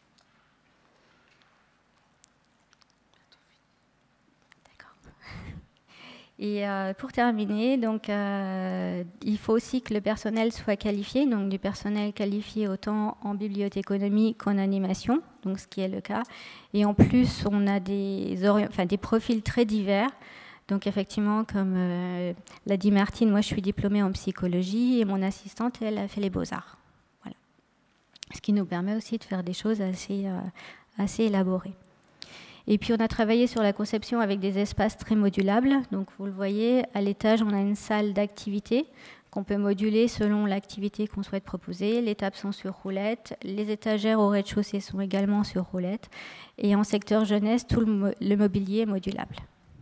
Et pour terminer, donc, il faut aussi que le personnel soit qualifié, donc du personnel qualifié autant en bibliothéconomie qu'en animation, donc ce qui est le cas. Et en plus, on a des profils très divers. Donc effectivement, comme l'a dit Martine, moi je suis diplômée en psychologie et mon assistante, elle a fait les beaux-arts. Voilà. Ce qui nous permet aussi de faire des choses assez élaborées. Et puis on a travaillé sur la conception avec des espaces très modulables. Donc vous le voyez, à l'étage, on a une salle d'activité qu'on peut moduler selon l'activité qu'on souhaite proposer. Les tables sont sur roulettes, les étagères au rez-de-chaussée sont également sur roulettes. Et en secteur jeunesse, tout le mobilier est modulable.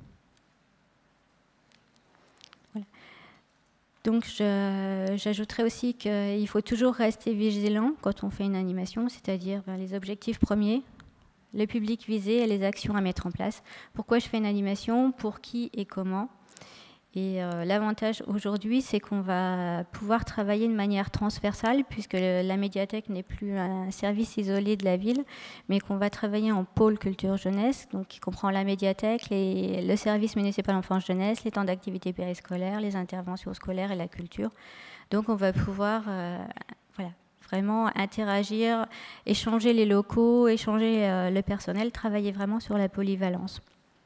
Voilà. Donc j'ajouterais aussi qu'il faut toujours rester vigilant quand on fait une animation, c'est-à-dire les objectifs premiers, le public visé et les actions à mettre en place. Pourquoi je fais une animation, pour qui et comment. Et l'avantage aujourd'hui, c'est qu'on va pouvoir travailler de manière transversale, puisque la médiathèque n'est plus un service isolé de la ville, mais qu'on va travailler en pôle culture-jeunesse, donc qui comprend la médiathèque, le service municipal enfance-jeunesse, les temps d'activité périscolaire, les interventions scolaires et la culture. Donc on va pouvoir vraiment interagir, échanger les locaux, échanger le personnel, travailler vraiment sur la polyvalence.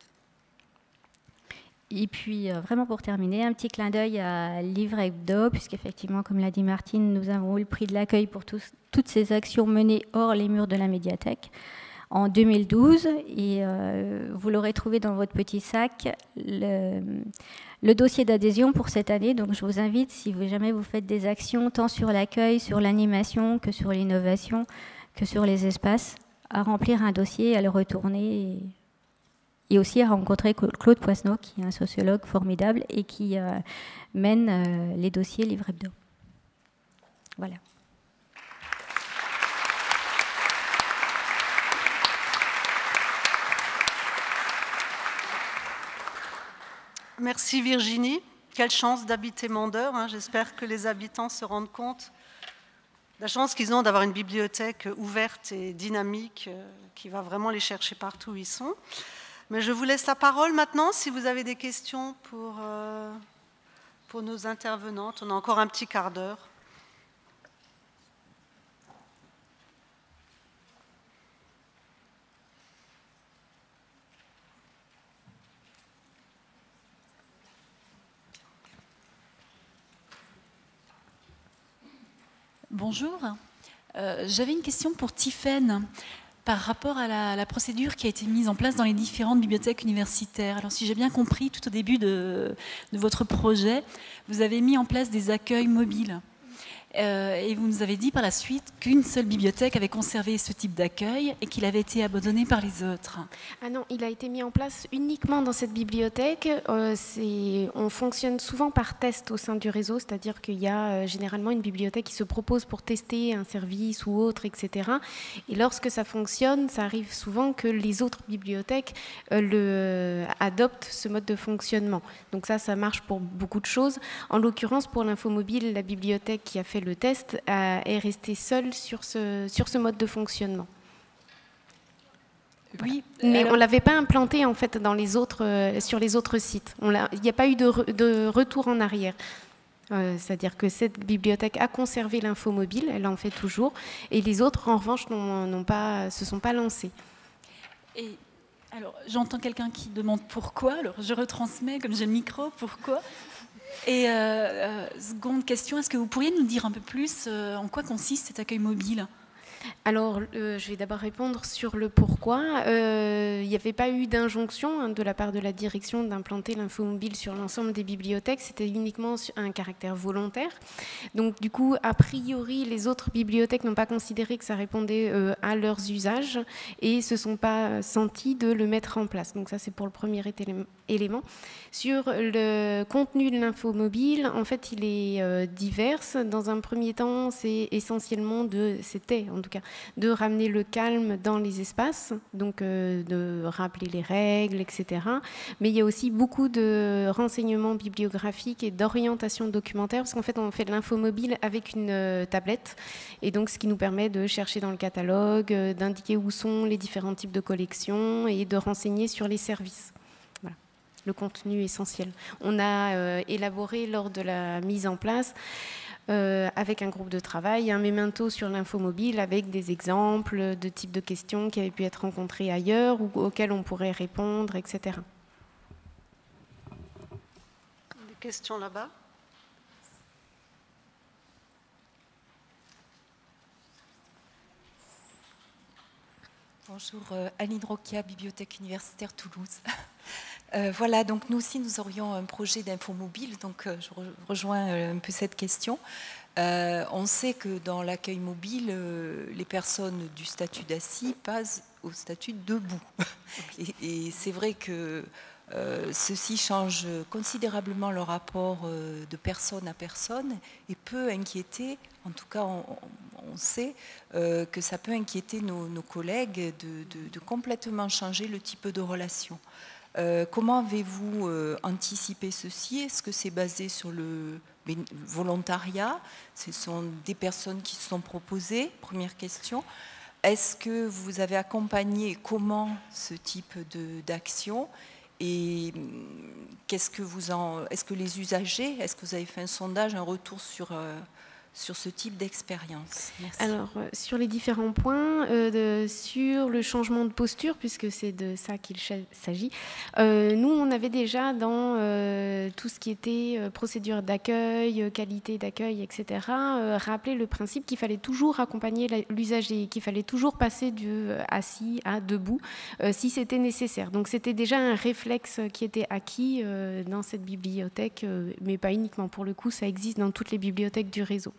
Et puis, vraiment pour terminer, un petit clin d'œil à Livre Hebdo, puisqu'effectivement, comme l'a dit Martine, nous avons eu le prix de l'accueil pour toutes ces actions menées hors les murs de la médiathèque en 2012. Et vous l'aurez trouvé dans votre petit sac, le dossier d'adhésion pour cette année. Donc, je vous invite, si jamais vous faites des actions, tant sur l'accueil, sur l'animation, que sur l'innovation, que sur les espaces, à remplir un dossier, à le retourner et aussi à rencontrer Claude Poisneau, qui est un sociologue formidable et qui mène les dossiers Livre Hebdo. Voilà. Merci Virginie. Quelle chance d'habiter Mandeure, hein. J'espère que les habitants se rendent compte de la chance qu'ils ont d'avoir une bibliothèque ouverte et dynamique qui va vraiment les chercher partout où ils sont. Mais je vous laisse la parole maintenant si vous avez des questions pour nos intervenantes. On a encore un petit quart d'heure. Bonjour. J'avais une question pour Tiffaine par rapport à la procédure qui a été mise en place dans les différentes bibliothèques universitaires. Alors, si j'ai bien compris, tout au début de votre projet, vous avez mis en place des accueils mobiles. Et vous nous avez dit par la suite qu'une seule bibliothèque avait conservé ce type d'accueil et qu'il avait été abandonné par les autres. Ah non, il a été mis en place uniquement dans cette bibliothèque. On fonctionne souvent par test au sein du réseau, c'est-à-dire qu'il y a généralement une bibliothèque qui se propose pour tester un service ou autre, etc. Et lorsque ça fonctionne, ça arrive souvent que les autres bibliothèques adoptent ce mode de fonctionnement. Donc ça marche pour beaucoup de choses. En l'occurrence, pour l'infomobile, la bibliothèque qui a fait le test est resté seul sur ce mode de fonctionnement. Oui, mais on ne l'avait pas implanté en fait sur les autres sites. Il n'y a pas eu de retour en arrière. C'est-à-dire que cette bibliothèque a conservé l'infomobile, elle en fait toujours, et les autres, en revanche, se sont pas lancés. Et alors, j'entends quelqu'un qui demande pourquoi, alors je retransmets, comme j'ai le micro, pourquoi. Et seconde question, est-ce que vous pourriez nous dire un peu plus en quoi consiste cet accueil mobile ? Alors, je vais d'abord répondre sur le pourquoi. Il n'y avait pas eu d'injonction de la part de la direction d'implanter l'infomobile sur l'ensemble des bibliothèques. C'était uniquement un caractère volontaire. Donc, du coup, a priori, les autres bibliothèques n'ont pas considéré que ça répondait à leurs usages et ne se sont pas sentis de le mettre en place. Donc, ça, c'est pour le premier élément. Sur le contenu de l'infomobile, en fait, il est divers. Dans un premier temps, c'est essentiellement de ramener le calme dans les espaces, donc de rappeler les règles, etc. Mais il y a aussi beaucoup de renseignements bibliographiques et d'orientation documentaire, parce qu'en fait, on fait de l'infomobile avec une tablette, et donc ce qui nous permet de chercher dans le catalogue, d'indiquer où sont les différents types de collections et de renseigner sur les services. Voilà, le contenu essentiel. On a élaboré lors de la mise en place avec un groupe de travail, un memento sur l'infomobile avec des exemples de types de questions qui avaient pu être rencontrées ailleurs ou auxquelles on pourrait répondre, etc. Des questions là-bas ? Bonjour, Aline Roquia, Bibliothèque universitaire Toulouse. Voilà, donc nous aussi, nous aurions un projet d'infomobile, donc je rejoins un peu cette question. On sait que dans l'accueil mobile, les personnes du statut d'assis passent au statut de debout. Et c'est vrai que ceci change considérablement le rapport de personne à personne et peut inquiéter, en tout cas on sait que ça peut inquiéter nos collègues de complètement changer le type de relation. Comment avez-vous anticipé ceci? Est-ce que c'est basé sur le volontariat? Ce sont des personnes qui se sont proposées, première question. Est-ce que vous avez accompagné comment ce type d'action? Et est-ce que les usagers, est-ce que vous avez fait un sondage, un retour sur ce type d'expérience? Alors, sur les différents points, sur le changement de posture, puisque c'est de ça qu'il s'agit, nous, on avait déjà dans tout ce qui était procédure d'accueil, qualité d'accueil, etc., rappelé le principe qu'il fallait toujours accompagner l'usager, qu'il fallait toujours passer du assis à debout, si c'était nécessaire. Donc, c'était déjà un réflexe qui était acquis dans cette bibliothèque, mais pas uniquement. Pour le coup, ça existe dans toutes les bibliothèques du réseau.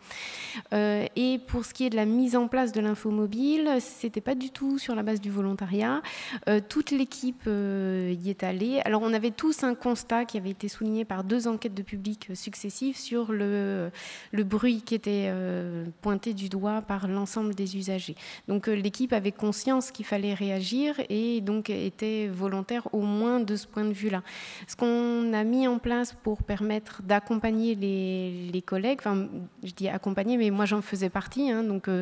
Et pour ce qui est de la mise en place de l'infomobile, c'était pas du tout sur la base du volontariat. Toute l'équipe y est allée. Alors on avait tous un constat qui avait été souligné par 2 enquêtes de public successives sur le bruit qui était pointé du doigt par l'ensemble des usagers. Donc l'équipe avait conscience qu'il fallait réagir et donc était volontaire au moins de ce point de vue-là. Ce qu'on a mis en place pour permettre d'accompagner les collègues, enfin je dis accompagner, mais moi j'en faisais partie, hein, donc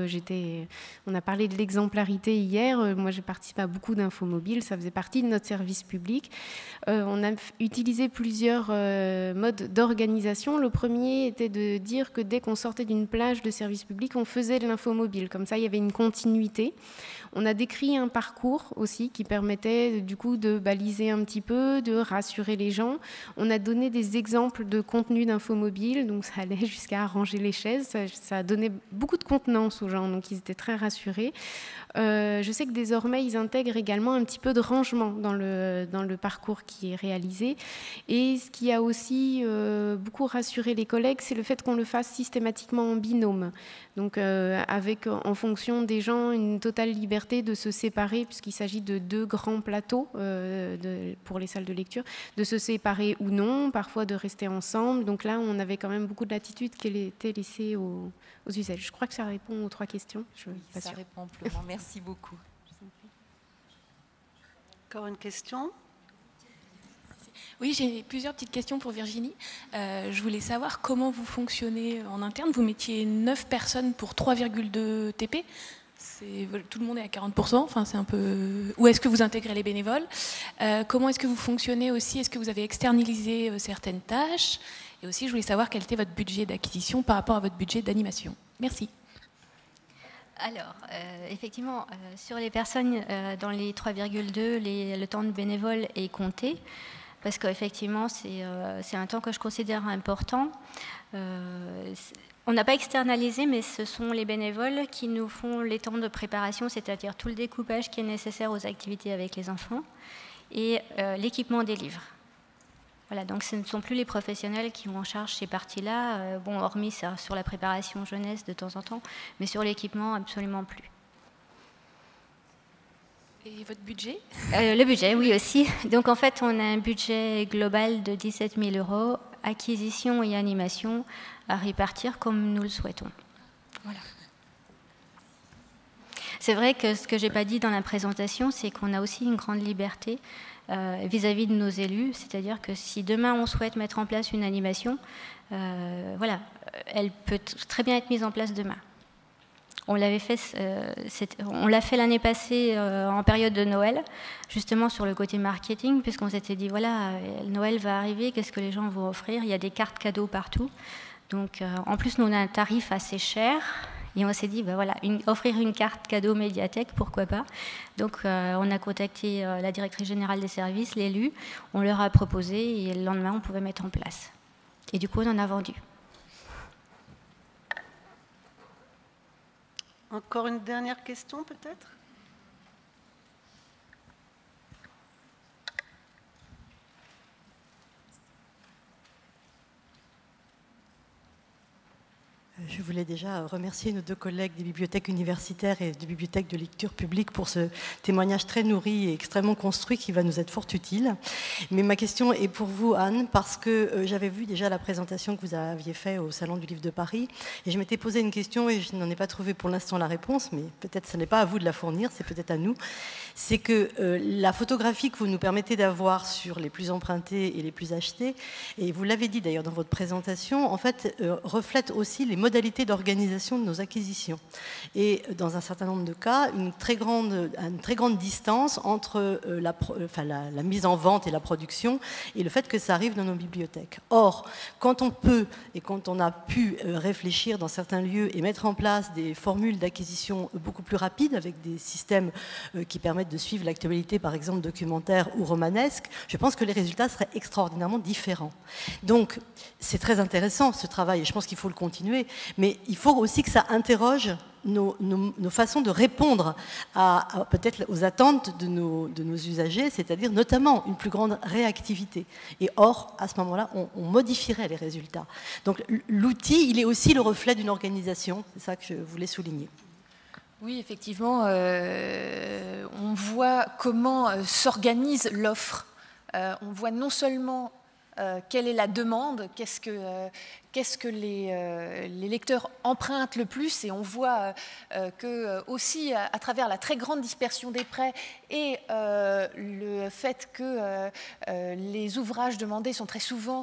on a parlé de l'exemplarité hier, moi j'ai participé à beaucoup d'infomobiles, ça faisait partie de notre service public. On a utilisé plusieurs modes d'organisation. Le premier était de dire que dès qu'on sortait d'une plage de service public, on faisait de l'infomobile, comme ça il y avait une continuité. On a décrit un parcours aussi qui permettait du coup de baliser un petit peu, de rassurer les gens. On a donné des exemples de contenu d'infomobile, donc ça allait jusqu'à ranger les chaises. l'aise. Ça a donné beaucoup de contenance aux gens, donc ils étaient très rassurés. Je sais que désormais, ils intègrent également un petit peu de rangement dans le parcours qui est réalisé. Et ce qui a aussi beaucoup rassuré les collègues, c'est le fait qu'on le fasse systématiquement en binôme. Donc avec, en fonction des gens, une totale liberté de se séparer, puisqu'il s'agit de 2 grands plateaux pour les salles de lecture, de se séparer ou non, parfois de rester ensemble. Donc là, on avait quand même beaucoup de latitude qui était laissée aux usages. Je crois que ça répond aux 3 questions. Oui, ça répond amplement. Merci beaucoup. Encore une question ? Oui, j'ai plusieurs petites questions pour Virginie. Je voulais savoir comment vous fonctionnez en interne. Vous mettiez 9 personnes pour 3,2 TP. Tout le monde est à 40%. Enfin, c'est un peu... Où est-ce que vous intégrez les bénévoles ? Comment est-ce que vous fonctionnez aussi ? Est-ce que vous avez externalisé certaines tâches ? Et aussi, je voulais savoir quel était votre budget d'acquisition par rapport à votre budget d'animation. Merci. Alors, effectivement, sur les personnes dans les 3,2, le temps de bénévole est compté. Parce qu'effectivement, c'est un temps que je considère important. On n'a pas externalisé, mais ce sont les bénévoles qui nous font les temps de préparation, c'est-à-dire tout le découpage qui est nécessaire aux activités avec les enfants et l'équipement des livres. Voilà, donc ce ne sont plus les professionnels qui ont en charge ces parties-là, bon, hormis ça, sur la préparation jeunesse de temps en temps, mais sur l'équipement, absolument plus. Et votre budget ? Le budget, oui aussi. Donc en fait, on a un budget global de 17 000 €, acquisition et animation, à répartir comme nous le souhaitons. Voilà. C'est vrai que ce que je n'ai pas dit dans la présentation, c'est qu'on a aussi une grande liberté vis-à-vis de nos élus. C'est-à-dire que si demain on souhaite mettre en place une animation, voilà, elle peut très bien être mise en place demain. On l'a fait l'année passée en période de Noël, justement sur le côté marketing, puisqu'on s'était dit, voilà, Noël va arriver, qu'est-ce que les gens vont offrir ? Il y a des cartes cadeaux partout. Donc, en plus, nous, on a un tarif assez cher. Et on s'est dit, ben voilà, offrir une carte cadeau médiathèque, pourquoi pas. Donc, on a contacté la directrice générale des services, l'élu. On leur a proposé et le lendemain, on pouvait mettre en place. Et du coup, on en a vendu. Encore une dernière question, peut-être ? Je voulais déjà remercier nos 2 collègues des bibliothèques universitaires et des bibliothèques de lecture publique pour ce témoignage très nourri et extrêmement construit qui va nous être fort utile. Mais ma question est pour vous, Anne, parce que j'avais vu déjà la présentation que vous aviez faite au Salon du Livre de Paris et je m'étais posé une question et je n'en ai pas trouvé pour l'instant la réponse, mais peut-être ce n'est pas à vous de la fournir, c'est peut-être à nous. C'est que la photographie que vous nous permettez d'avoir sur les plus empruntés et les plus achetés, et vous l'avez dit d'ailleurs dans votre présentation, en fait, reflète aussi les modalités d'organisation de nos acquisitions. Et dans un certain nombre de cas, une très grande distance entre la mise en vente et la production et le fait que ça arrive dans nos bibliothèques. Or, quand on peut et quand on a pu réfléchir dans certains lieux et mettre en place des formules d'acquisition beaucoup plus rapides avec des systèmes qui permettent de suivre l'actualité, par exemple documentaire ou romanesque, je pense que les résultats seraient extraordinairement différents. Donc, c'est très intéressant ce travail et je pense qu'il faut le continuer. Mais il faut aussi que ça interroge nos façons de répondre peut-être aux attentes de nos usagers, c'est-à-dire notamment une plus grande réactivité. Et or, à ce moment-là, on modifierait les résultats. Donc l'outil, il est aussi le reflet d'une organisation, c'est ça que je voulais souligner. Oui, effectivement, on voit comment s'organise l'offre. On voit non seulement quelle est la demande, qu'est-ce que les lecteurs empruntent le plus, et on voit que aussi à travers la très grande dispersion des prêts et le fait que les ouvrages demandés sont très souvent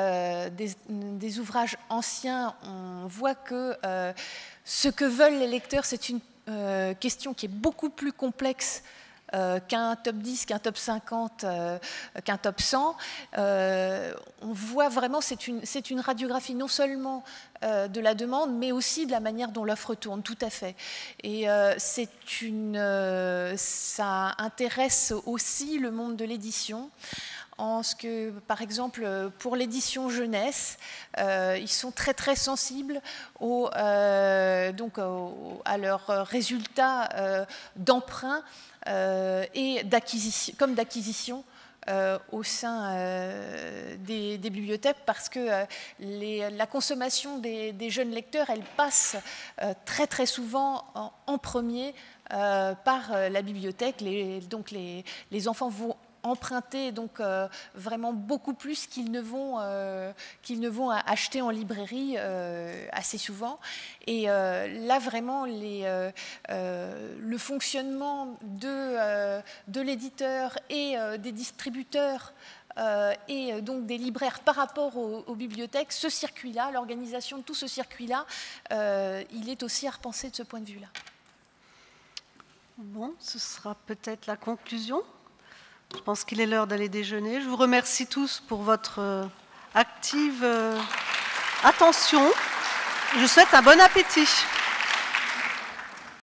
des ouvrages anciens, on voit que ce que veulent les lecteurs, c'est une question qui est beaucoup plus complexe qu'un top 10, qu'un top 50, qu'un top 100. On voit vraiment, c'est une radiographie non seulement de la demande, mais aussi de la manière dont l'offre tourne, tout à fait. Et ça intéresse aussi le monde de l'édition. en ce que, par exemple, pour l'édition jeunesse, ils sont très très sensibles à leurs résultats d'emprunt et d'acquisition au sein des bibliothèques, parce que la consommation des jeunes lecteurs, elle passe très très souvent en premier par la bibliothèque. Donc les enfants vont emprunter vraiment beaucoup plus qu'ils ne vont acheter en librairie assez souvent. Et là vraiment le fonctionnement de l'éditeur et des distributeurs et donc des libraires par rapport aux bibliothèques, ce circuit-là, l'organisation de tout ce circuit-là, il est aussi à repenser de ce point de vue-là. Bon, ce sera peut-être la conclusion. Je pense qu'il est l'heure d'aller déjeuner. Je vous remercie tous pour votre active attention. Je vous souhaite un bon appétit.